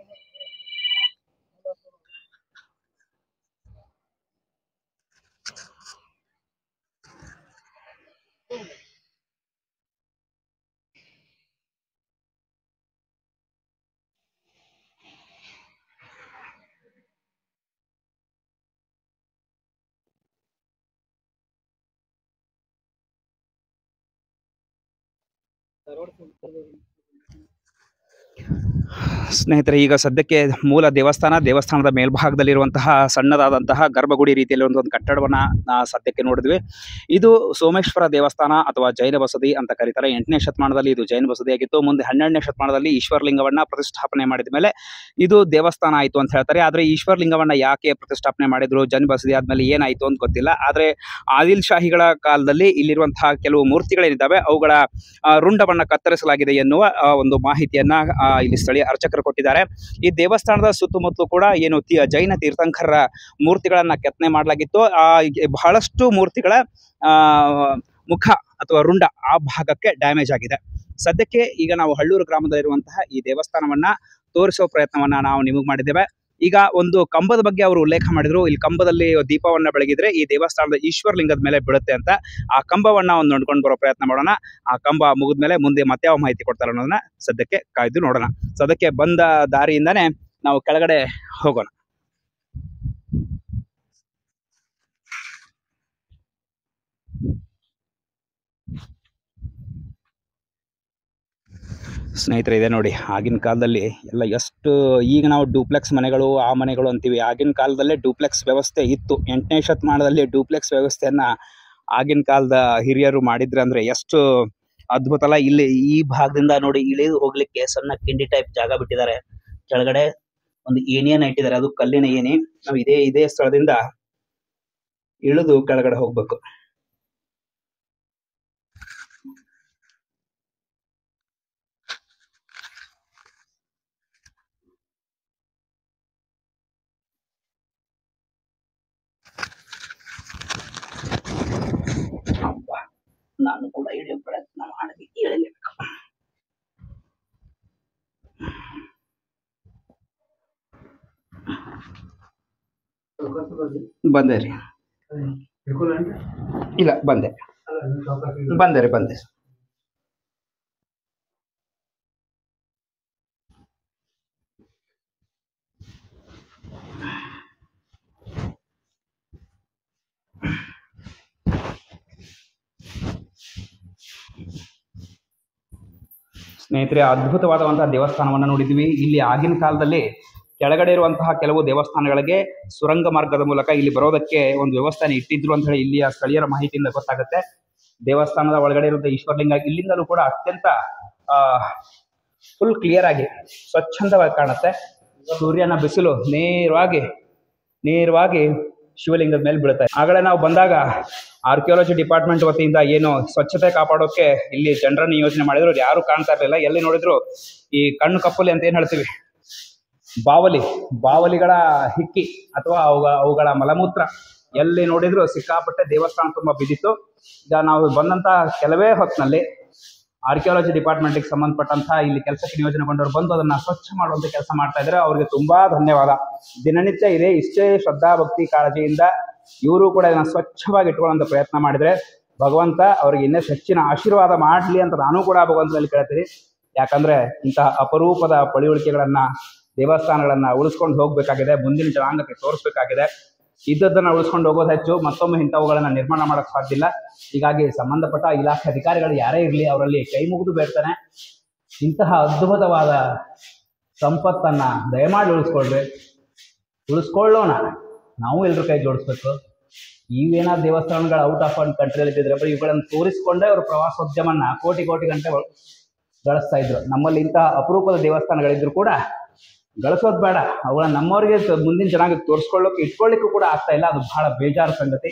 ಸ್ನೇಹಿತರೆ, ಈಗ ಸದ್ಯಕ್ಕೆ ಮೂಲ ದೇವಸ್ಥಾನ ದೇವಸ್ಥಾನದ ಮೇಲ್ಭಾಗದಲ್ಲಿರುವಂತಹ ಸಣ್ಣದಾದಂತಹ ಗರ್ಭಗುಡಿ ರೀತಿಯಲ್ಲಿ ಒಂದು ಒಂದು ಕಟ್ಟಡವನ್ನ ನಾ ಸದ್ಯಕ್ಕೆ ನೋಡಿದ್ವಿ. ಇದು ಸೋಮೇಶ್ವರ ದೇವಸ್ಥಾನ ಅಥವಾ ಜೈನ ಬಸದಿ ಅಂತ ಕರೀತಾರೆ. ಎಂಟನೇ ಶತಮಾನದಲ್ಲಿ ಇದು ಜೈನ ಬಸದಿಯಾಗಿತ್ತು. ಮುಂದೆ ಹನ್ನೆರಡನೇ ಶತಮಾನದಲ್ಲಿ ಈಶ್ವರಲಿಂಗವನ್ನ ಪ್ರತಿಷ್ಠಾಪನೆ ಮಾಡಿದ ಮೇಲೆ ಇದು ದೇವಸ್ಥಾನ ಆಯಿತು ಅಂತ ಹೇಳ್ತಾರೆ. ಆದ್ರೆ ಈಶ್ವರಲಿಂಗವನ್ನ ಯಾಕೆ ಪ್ರತಿಷ್ಠಾಪನೆ ಮಾಡಿದ್ರು, ಜೈನ ಬಸದಿ ಆದ್ಮೇಲೆ ಏನಾಯ್ತು ಅಂತ ಗೊತ್ತಿಲ್ಲ. ಆದ್ರೆ ಆದಿಲ್ ಶಾಹಿಗಳ ಕಾಲದಲ್ಲಿ ಇಲ್ಲಿರುವಂತಹ ಕೆಲವು ಮೂರ್ತಿಗಳೇನಿದ್ದಾವೆ ಅವುಗಳ ರುಂಡವನ್ನ ಕತ್ತರಿಸಲಾಗಿದೆ ಎನ್ನುವ ಒಂದು ಮಾಹಿತಿಯನ್ನ ಇಲ್ಲಿ ಸ್ಥಳೀಯ ಅರ್ಚಕರು ಮಾಹಿತಿಯನ್ನು ಕೊಟ್ಟಿದ್ದಾರೆ. ಈ ದೇವಸ್ಥಾನದ ಸುತ್ತಮುತ್ತಲು ಕೂಡ ಏನು ತಿ ಜೈನ ತೀರ್ಥಂಕರರ ಮೂರ್ತಿಗಳನ್ನ ಕೆತ್ತನೆ ಮಾಡಲಾಗಿತ್ತು. ಆ ಬಹಳಷ್ಟು ಮೂರ್ತಿಗಳ ಆ ಮುಖ ಅಥವಾ ರುಂಡ ಆ ಭಾಗಕ್ಕೆ ಡ್ಯಾಮೇಜ್ ಆಗಿದೆ. ಸದ್ಯಕ್ಕೆ ಈಗ ನಾವು ಹಳ್ಳೂರು ಗ್ರಾಮದಲ್ಲಿರುವಂತಹ ಈ ದೇವಸ್ಥಾನವನ್ನ ತೋರಿಸೋ ಪ್ರಯತ್ನವನ್ನ ನಾವು ನಿಮಗೆ ಮಾಡಿದ್ದೇವೆ. ಈಗ ಒಂದು ಕಂಬದ ಬಗ್ಗೆ ಅವರು ಉಲ್ಲೇಖ ಮಾಡಿದ್ರು. ಇಲ್ಲಿ ಕಂಬದಲ್ಲಿ ದೀಪವನ್ನ ಬೆಳಗಿದ್ರೆ ಈ ದೇವಸ್ಥಾನದ ಈಶ್ವರಲಿಂಗದ ಮೇಲೆ ಬೀಳುತ್ತೆ ಅಂತ. ಆ ಕಂಬವನ್ನ ಒಂದು ನೋಡ್ಕೊಂಡು ಬರೋ ಪ್ರಯತ್ನ ಮಾಡೋಣ. ಆ ಕಂಬ ಮುಗಿದ್ಮೇಲೆ ಮುಂದೆ ಮತ್ತೆ ಯಾವ ಮಾಹಿತಿ ಕೊಡ್ತಾರೆ ಅನ್ನೋದನ್ನ ಸದ್ಯಕ್ಕೆ ಕಾಯ್ದು ನೋಡೋಣ. ಸದ್ಯಕ್ಕೆ ಬಂದ ದಾರಿಯಿಂದಾನೇ ನಾವು ಕೆಳಗಡೆ ಹೋಗೋಣ. ಸ್ನೇಹಿತರೆ, ಇದೆ ನೋಡಿ, ಆಗಿನ ಕಾಲದಲ್ಲಿ ಎಲ್ಲ ಎಷ್ಟು, ಈಗ ನಾವು ಡೂಪ್ಲೆಕ್ಸ್ ಮನೆಗಳು ಆ ಮನೆಗಳು ಅಂತೀವಿ, ಆಗಿನ ಕಾಲದಲ್ಲೇ ಡೂಪ್ಲೆಕ್ಸ್ ವ್ಯವಸ್ಥೆ ಇತ್ತು. ಎಂಟನೇ ಶತಮಾನದಲ್ಲಿ ಡೂಪ್ಲೆಕ್ಸ್ ವ್ಯವಸ್ಥೆಯನ್ನ ಆಗಿನ ಕಾಲದ ಹಿರಿಯರು ಮಾಡಿದ್ರೆ ಅಂದ್ರೆ ಎಷ್ಟು ಅದ್ಭುತ ಅಲ್ಲ. ಇಲ್ಲಿ ಈ ಭಾಗದಿಂದ ನೋಡಿ ಇಳಿದು ಹೋಗ್ಲಿಕ್ಕೆ ಸಣ್ಣ ಕಿಂಡಿ ಟೈಪ್ ಜಾಗ ಬಿಟ್ಟಿದ್ದಾರೆ. ಕೆಳಗಡೆ ಒಂದು ಏಣಿಯನ್ನ ಇಟ್ಟಿದ್ದಾರೆ, ಅದು ಕಲ್ಲಿನ ಏಣಿ. ನಾವು ಇದೇ ಇದೇ ಸ್ಥಳದಿಂದ ಇಳಿದು ಕೆಳಗಡೆ ಹೋಗ್ಬೇಕು. ನಾನು ಕೂಡ ಇಳಿಯೋ ಪ್ರಯತ್ನ ಮಾಡಿ ಇಳಿಯಬೇಕು. ಬಂದೆ ರೀ? ಇಲ್ಲ, ಬಂದೆ ಬಂದೆ ರೀ ಬಂದೆ. ಸ್ನೇಹಿತರೆ, ಅದ್ಭುತವಾದಂತಹ ದೇವಸ್ಥಾನವನ್ನು ನೋಡಿದ್ವಿ. ಇಲ್ಲಿ ಆಗಿನ ಕಾಲದಲ್ಲಿ ಕೆಳಗಡೆ ಇರುವಂತಹ ಕೆಲವು ದೇವಸ್ಥಾನಗಳಿಗೆ ಸುರಂಗ ಮಾರ್ಗದ ಮೂಲಕ ಇಲ್ಲಿ ಬರೋದಕ್ಕೆ ಒಂದು ವ್ಯವಸ್ಥೆನ ಇಟ್ಟಿದ್ರು ಅಂತ ಹೇಳಿ ಇಲ್ಲಿಯ ಸ್ಥಳೀಯರ ಮಾಹಿತಿಯಿಂದ ಗೊತ್ತಾಗುತ್ತೆ. ದೇವಸ್ಥಾನದ ಒಳಗಡೆ ಇರುವಂತಹ ಈಶ್ವರಲಿಂಗ ಇಲ್ಲಿಂದಲೂ ಕೂಡ ಅತ್ಯಂತ ಆ ಫುಲ್ ಕ್ಲಿಯರ್ ಆಗಿ ಸ್ವಚ್ಛಂದವಾಗಿ ಕಾಣುತ್ತೆ. ಸೂರ್ಯನ ಬಿಸಿಲು ನೇರವಾಗಿ ನೇರವಾಗಿ ಶಿವಲಿಂಗದ ಮೇಲೆ ಬೀಳುತ್ತೆ. ಆಗಲೇ ನಾವು ಬಂದಾಗ ಆರ್ಕಿಯಾಲಜಿ ಡಿಪಾರ್ಟ್ಮೆಂಟ್ ವತಿಯಿಂದ ಏನು ಸ್ವಚ್ಛತೆ ಕಾಪಾಡೋಕೆ ಇಲ್ಲಿ ಜನರನ್ನ ಯೋಜನೆ ಮಾಡಿದ್ರು. ಯಾರು ಕಾಣ್ತಾ ಇರಲಿಲ್ಲ. ಎಲ್ಲಿ ನೋಡಿದ್ರು ಈ ಕಣ್ಣು ಕಪ್ಪಲಿ ಅಂತ ಏನ್ ಹೇಳ್ತೀವಿ, ಬಾವಲಿ ಬಾವಲಿಗಳ ಹಿಕ್ಕಿ ಅಥವಾ ಅವುಗಳ ಅವುಗಳ ಮಲಮೂತ್ರ ಎಲ್ಲಿ ನೋಡಿದ್ರು ಸಿಕ್ಕಾಪಟ್ಟೆ ದೇವಸ್ಥಾನ ತುಂಬಾ ಬಿದ್ದಿತ್ತು. ಈಗ ನಾವು ಬಂದಂತ ಕೆಲವೇ ಹೊತ್ತಿನಲ್ಲಿ ಆರ್ಕಿಯಾಲಜಿ ಡಿಪಾರ್ಟ್ಮೆಂಟ್ಗೆ ಸಂಬಂಧಪಟ್ಟಂತಹ ಇಲ್ಲಿ ಕೆಲಸಕ್ಕೆ ನಿಯೋಜನೆಗೊಂಡವರು ಬಂದು ಅದನ್ನ ಸ್ವಚ್ಛ ಮಾಡುವಂತ ಕೆಲಸ ಮಾಡ್ತಾ ಇದ್ದಾರೆ. ಅವ್ರಿಗೆ ತುಂಬಾ ಧನ್ಯವಾದ. ದಿನನಿತ್ಯ ಇದೆ ಇಷ್ಟೇ ಶ್ರದ್ಧಾ ಭಕ್ತಿ ಕಾಳಜಿಯಿಂದ ಇವರು ಕೂಡ ಇದನ್ನ ಸ್ವಚ್ಛವಾಗಿ ಇಟ್ಕೊಳ್ಳುವಂತ ಪ್ರಯತ್ನ ಮಾಡಿದ್ರೆ ಭಗವಂತ ಅವ್ರಿಗೆ ಇನ್ನಷ್ಟು ಹೆಚ್ಚಿನ ಆಶೀರ್ವಾದ ಮಾಡ್ಲಿ ಅಂತ ನಾನು ಕೂಡ ಭಗವಂತನಲ್ಲಿ ಕೇಳ್ತೀನಿ. ಯಾಕಂದ್ರೆ ಇಂತಹ ಅಪರೂಪದ ಪಳಿಯುಳಿಕೆಗಳನ್ನ ದೇವಸ್ಥಾನಗಳನ್ನ ಉಳಿಸ್ಕೊಂಡು ಹೋಗ್ಬೇಕಾಗಿದೆ, ಮುಂದಿನ ಜನಾಂಗಕ್ಕೆ ತೋರಿಸ್ಬೇಕಾಗಿದೆ. ಇದ್ದದ್ದನ್ನ ಉಳಿಸ್ಕೊಂಡು ಹೋಗೋದು ಹೆಚ್ಚು, ಮತ್ತೊಮ್ಮೆ ಇಂಥವುಗಳನ್ನ ನಿರ್ಮಾಣ ಮಾಡಕ್ ಸಾಧ್ಯ ಇಲ್ಲ. ಹೀಗಾಗಿ ಸಂಬಂಧಪಟ್ಟ ಇಲಾಖೆ ಅಧಿಕಾರಿಗಳು ಯಾರೇ ಇರಲಿ ಅವರಲ್ಲಿ ಕೈ ಮುಗಿದು ಬೇಡ್ತಾನೆ, ಇಂತಹ ಅದ್ಭುತವಾದ ಸಂಪತ್ತನ್ನ ದಯಮಾಡಿ ಉಳಿಸ್ಕೊಳ್ರಿ, ಉಳಿಸ್ಕೊಳ್ಳೋಣ. ನಾವು ಎಲ್ರ ಕೈ ಜೋಡಿಸ್ಬೇಕು. ಇವೇನಾದ್ರು ದೇವಸ್ಥಾನಗಳು ಔಟ್ ಆಫ್ ಕಂಟ್ರಿಯಲ್ಲಿ ಇದ್ದಿದ್ರೆ ಇವುಗಳನ್ನು ತೋರಿಸ್ಕೊಂಡೇ ಅವರು ಪ್ರವಾಸೋದ್ಯಮನ್ನ ಕೋಟಿ ಕೋಟಿ ಗಂಟೆ ಗಳಿಸ್ತಾ ಇದ್ರು. ನಮ್ಮಲ್ಲಿ ಇಂತಹ ಅಪರೂಪದ ದೇವಸ್ಥಾನಗಳಿದ್ರು ಕೂಡ ಗಳಿಸೋದು ಬೇಡ, ಅವುಗಳನ್ನ ನಮ್ಮವರಿಗೆ ಮುಂದಿನ ಚೆನ್ನಾಗಿ ತೋರಿಸ್ಕೊಳ್ಳೋಕೆ ಇಟ್ಕೊಳ್ಳಿಕ್ಕೂ ಕೂಡ ಆಗ್ತಾ ಇಲ್ಲ. ಅದು ಬಹಳ ಬೇಜಾರು ಸಂಗತಿ.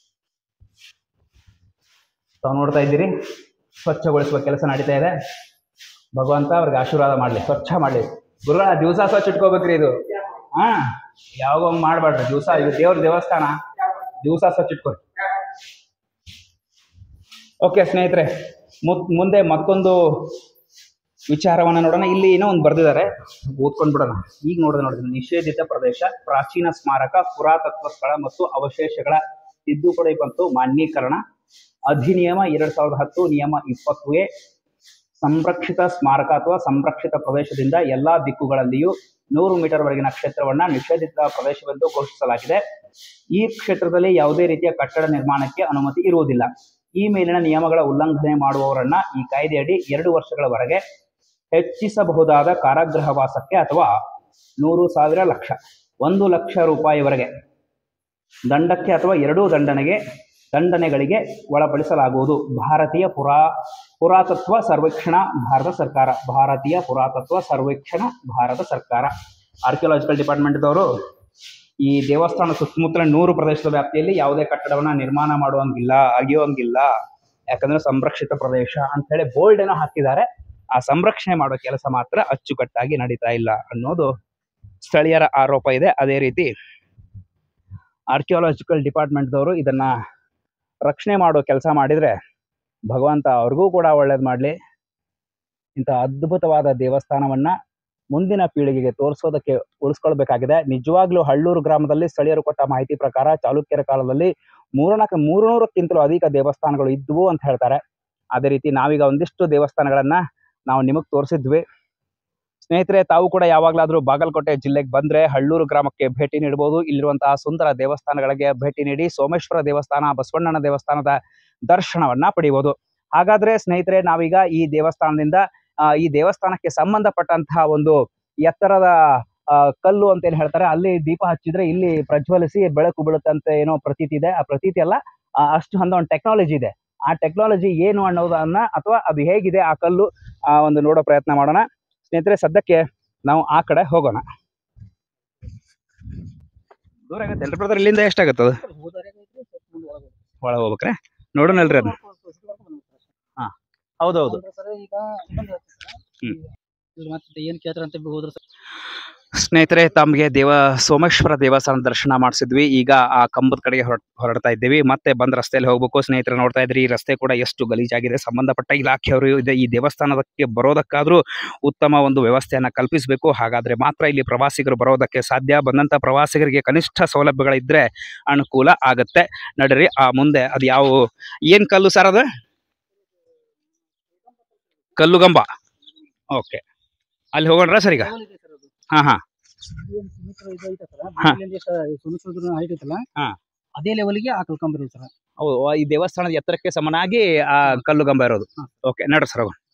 ತಾವು ನೋಡ್ತಾ ಇದ್ದೀರಿ, ಸ್ವಚ್ಛಗೊಳಿಸುವ ಕೆಲಸ ನಡೀತಾ ಇದೆ. ಭಗವಂತ ಅವ್ರಿಗೆ ಆಶೀರ್ವಾದ ಮಾಡಲಿ, ಸ್ವಚ್ಛ ಮಾಡಲಿ. ಗುರುಗಳ ದಿವಸ ಸ್ವಚ್ಛ ಇಟ್ಕೋಬೇಕ್ರಿ. ಇದು ಹಾ ಯಾವಾಗ ಮಾಡ್ಬೇಡ್ರಿ. ದಿವಸ ಇದು ದೇವ್ರ ದೇವಸ್ಥಾನ, ದಿವಸ ಸ್ವಚ್ಛ ಇಟ್ಕೊರಿ. ಓಕೆ ಸ್ನೇಹಿತರೆ, ಮುಂದೆ ಮತ್ತೊಂದು ವಿಚಾರವನ್ನ ನೋಡೋಣ. ಇಲ್ಲಿ ಏನೋ ಒಂದು ಬರ್ದಿದ್ದಾರೆ, ಓದ್ಕೊಂಡ್ ಬಿಡೋಣ. ಈಗ ನೋಡಿದ್ರೆ ನೋಡಿದ್ರೆ ನಿಷೇಧಿತ ಪ್ರದೇಶ, ಪ್ರಾಚೀನ ಸ್ಮಾರಕ, ಪುರಾತತ್ವ ಸ್ಥಳ ಮತ್ತು ಅವಶೇಷಗಳ ತಿದ್ದುಪಡಿ ಮತ್ತು ಮಾನ್ಯೀಕರಣ ಅಧಿನಿಯಮ ಎರಡ್ ಸಾವಿರದ ಹತ್ತು ನಿಯಮ ಇಪ್ಪತ್ತು ಎ ಸಂರಕ್ಷಿತ ಸ್ಮಾರಕ ಅಥವಾ ಸಂರಕ್ಷಿತ ಪ್ರದೇಶದಿಂದ ಎಲ್ಲಾ ದಿಕ್ಕುಗಳಲ್ಲಿಯೂ ನೂರು ಮೀಟರ್ ವರೆಗಿನ ಕ್ಷೇತ್ರವನ್ನ ನಿಷೇಧಿತ ಪ್ರದೇಶವೆಂದು ಘೋಷಿಸಲಾಗಿದೆ. ಈ ಕ್ಷೇತ್ರದಲ್ಲಿ ಯಾವುದೇ ರೀತಿಯ ಕಟ್ಟಡ ನಿರ್ಮಾಣಕ್ಕೆ ಅನುಮತಿ ಇರುವುದಿಲ್ಲ. ಈ ಮೇಲಿನ ನಿಯಮಗಳ ಉಲ್ಲಂಘನೆ ಮಾಡುವವರನ್ನ ಈ ಕಾಯ್ದೆಯಡಿ ಎರಡು ವರ್ಷಗಳವರೆಗೆ ಹೆಚ್ಚಿಸಬಹುದಾದ ಕಾರಾಗೃಹವಾಸಕ್ಕೆ ಅಥವಾ ನೂರು ಸಾವಿರ ಲಕ್ಷ ಒಂದು ಲಕ್ಷ ರೂಪಾಯಿವರೆಗೆ ದಂಡಕ್ಕೆ ಅಥವಾ ಎರಡೂ ದಂಡನೆಗೆ ದಂಡನೆಗಳಿಗೆ ಒಳಪಡಿಸಲಾಗುವುದು. ಭಾರತೀಯ ಪುರಾ ಪುರಾತತ್ವ ಸರ್ವೇಕ್ಷಣ ಭಾರತ ಸರ್ಕಾರ ಭಾರತೀಯ ಪುರಾತತ್ವ ಸರ್ವೇಕ್ಷಣ ಭಾರತ ಸರ್ಕಾರ ಆರ್ಕಿಯಾಲಜಿಕಲ್ ಡಿಪಾರ್ಟ್ಮೆಂಟ್ದವರು ಈ ದೇವಸ್ಥಾನ ಸುತ್ತಮುತ್ತಲ ನೂರು ಪ್ರದೇಶದ ವ್ಯಾಪ್ತಿಯಲ್ಲಿ ಯಾವುದೇ ಕಟ್ಟಡವನ್ನ ನಿರ್ಮಾಣ ಮಾಡುವಂಗಿಲ್ಲ, ಅಗಿಯುವಂಗಿಲ್ಲ, ಯಾಕಂದ್ರೆ ಸಂರಕ್ಷಿತ ಪ್ರದೇಶ ಅಂತ ಹೇಳಿ ಬೋಲ್ಡ್ ಏನೋ ಹಾಕಿದ್ದಾರೆ. ಆ ಸಂರಕ್ಷಣೆ ಮಾಡೋ ಕೆಲಸ ಮಾತ್ರ ಅಚ್ಚುಕಟ್ಟಾಗಿ ನಡೀತಾ ಇಲ್ಲ ಅನ್ನೋದು ಸ್ಥಳೀಯರ ಆರೋಪ ಇದೆ. ಅದೇ ರೀತಿ ಆರ್ಕಿಯಾಲಜಿಕಲ್ ಡಿಪಾರ್ಟ್ಮೆಂಟ್ದವರು ಇದನ್ನ ರಕ್ಷಣೆ ಮಾಡೋ ಕೆಲಸ ಮಾಡಿದ್ರೆ ಭಗವಂತ ಅವ್ರಿಗೂ ಕೂಡ ಒಳ್ಳೇದು ಮಾಡಲಿ. ಇಂಥ ಅದ್ಭುತವಾದ ದೇವಸ್ಥಾನವನ್ನ ಮುಂದಿನ ಪೀಳಿಗೆಗೆ ತೋರಿಸೋದಕ್ಕೆ ಉಳಿಸ್ಕೊಳ್ಬೇಕಾಗಿದೆ. ನಿಜವಾಗ್ಲೂ ಹಳ್ಳೂರು ಗ್ರಾಮದಲ್ಲಿ ಸ್ಥಳೀಯರು ಕೊಟ್ಟ ಮಾಹಿತಿ ಪ್ರಕಾರ ಚಾಲುಕ್ಯರ ಕಾಲದಲ್ಲಿ ಮೂರ್ನಾಲ್ಕು ಮೂರ್ನೂರಕ್ಕಿಂತಲೂ ಅಧಿಕ ದೇವಸ್ಥಾನಗಳು ಇದ್ವು ಅಂತ ಹೇಳ್ತಾರೆ. ಅದೇ ರೀತಿ ನಾವೀಗ ಒಂದಿಷ್ಟು ದೇವಸ್ಥಾನಗಳನ್ನ ನಾವು ನಿಮಗೆ ತೋರಿಸಿದ್ವಿ. ಸ್ನೇಹಿತರೆ, ತಾವು ಕೂಡ ಯಾವಾಗಲಾದರೂ ಬಾಗಲಕೋಟೆ ಜಿಲ್ಲೆಗೆ ಬಂದ್ರೆ ಹಳ್ಳೂರು ಗ್ರಾಮಕ್ಕೆ ಭೇಟಿ ನೀಡಬಹುದು. ಇಲ್ಲಿರುವಂತಹ ಸುಂದರ ದೇವಸ್ಥಾನಗಳಿಗೆ ಭೇಟಿ ನೀಡಿ ಸೋಮೇಶ್ವರ ದೇವಸ್ಥಾನ, ಬಸವಣ್ಣನ ದೇವಸ್ಥಾನದ ದರ್ಶನವನ್ನ ಪಡೆಯಬಹುದು. ಹಾಗಾದ್ರೆ ಸ್ನೇಹಿತರೆ, ನಾವೀಗ ಈ ದೇವಸ್ಥಾನದಿಂದ ಈ ದೇವಸ್ಥಾನಕ್ಕೆ ಸಂಬಂಧಪಟ್ಟಂತಹ ಒಂದು ಎತ್ತರದ ಕಲ್ಲು ಅಂತ ಏನ್ ಹೇಳ್ತಾರೆ, ಅಲ್ಲಿ ದೀಪ ಹಚ್ಚಿದ್ರೆ ಇಲ್ಲಿ ಪ್ರಜ್ವಲಿಸಿ ಬೆಳಕು ಬೀಳುತ್ತಂತ ಏನೋ ಪ್ರತೀತಿ ಇದೆ. ಆ ಪ್ರತೀತಿ ಅಲ್ಲ, ಅಷ್ಟು ಅಂದ ಒಂದು ಟೆಕ್ನಾಲಜಿ ಇದೆ. ಆ ಟೆಕ್ನಾಲಜಿ ಏನು ಅನ್ನೋದನ್ನ ಅಥವಾ ಅದು ಹೇಗಿದೆ ಆ ಕಲ್ಲು ಆ ಒಂದು ನೋಡೋ ಪ್ರಯತ್ನ ಮಾಡೋಣ. ಸ್ನೇಹಿತರೆ, ಸದ್ಯಕ್ಕೆ ನಾವು ಆ ಕಡೆ ಹೋಗೋಣ. ದೂರ ಆಗತ್ತೆ ಎಲ್ರಿ ಬ್ರದರ್? ಇಲ್ಲಿಂದ ಎಷ್ಟಾಗತ್ತದ? ಒಳ ಹೋಗ್ಬೇಕ್ರೆ? ನೋಡೋಣಲ್ರಿ ಅದನ್ನ. ಹಾ, ಹೌದೌದು. ಏನ್ ಕೇಳ್ತಾರ ಅಂತ ಹೋದ್ರ ಸ್ನೇಹಿತರೆ, ತಮಗೆ ದೇವ ಸೋಮೇಶ್ವರ ದೇವಸ್ಥಾನ ದರ್ಶನ ಮಾಡಿಸಿದ್ವಿ. ಈಗ ಆ ಕಂಬದ ಕಡೆಗೆ ಹೊರ ಹೊರಡ್ತಾ ಇದ್ದೀವಿ. ಮತ್ತೆ ಬಂದ್ ರಸ್ತೆಯಲ್ಲಿ ಹೋಗ್ಬೇಕು. ಸ್ನೇಹಿತರೆ, ನೋಡ್ತಾ ಇದ್ರಿ ಈ ರಸ್ತೆ ಕೂಡ ಎಷ್ಟು ಗಲೀಜಾಗಿದೆ. ಸಂಬಂಧಪಟ್ಟ ಇಲಾಖೆಯವರು ಇದೆ ಈ ದೇವಸ್ಥಾನಕ್ಕೆ ಬರೋದಕ್ಕಾದ್ರೂ ಉತ್ತಮ ಒಂದು ವ್ಯವಸ್ಥೆಯನ್ನ ಕಲ್ಪಿಸಬೇಕು. ಹಾಗಾದ್ರೆ ಮಾತ್ರ ಇಲ್ಲಿ ಪ್ರವಾಸಿಗರು ಬರೋದಕ್ಕೆ ಸಾಧ್ಯ. ಬಂದಂತ ಪ್ರವಾಸಿಗರಿಗೆ ಕನಿಷ್ಠ ಸೌಲಭ್ಯಗಳಿದ್ರೆ ಅನುಕೂಲ ಆಗತ್ತೆ. ನಡ್ರಿ ಆ ಮುಂದೆ ಅದು ಯಾವ ಏನ್ ಕಲ್ಲು ಸರ್? ಅದು ಕಲ್ಲುಗಂಬ. ಓಕೆ, ಅಲ್ಲಿ ಹೋಗೋಣ ಸರ್ ಈಗ. ಹಾ ಹಾ ಅದೇ ಲೆವೆಲ್ಗೆ ಆ ಕಲ್ಕೊಂಬರಿ ಸರ್. ಹೌದು, ಈ ದೇವಸ್ಥಾನದ ಎತ್ತರಕ್ಕೆ ಸಮನಾಗಿ ಆ ಕಲ್ಲುಗಂಬ ಇರೋದು. ಓಕೆ, ನಡ್ರಿ ಸರ್ ಹೋಗೋಣ.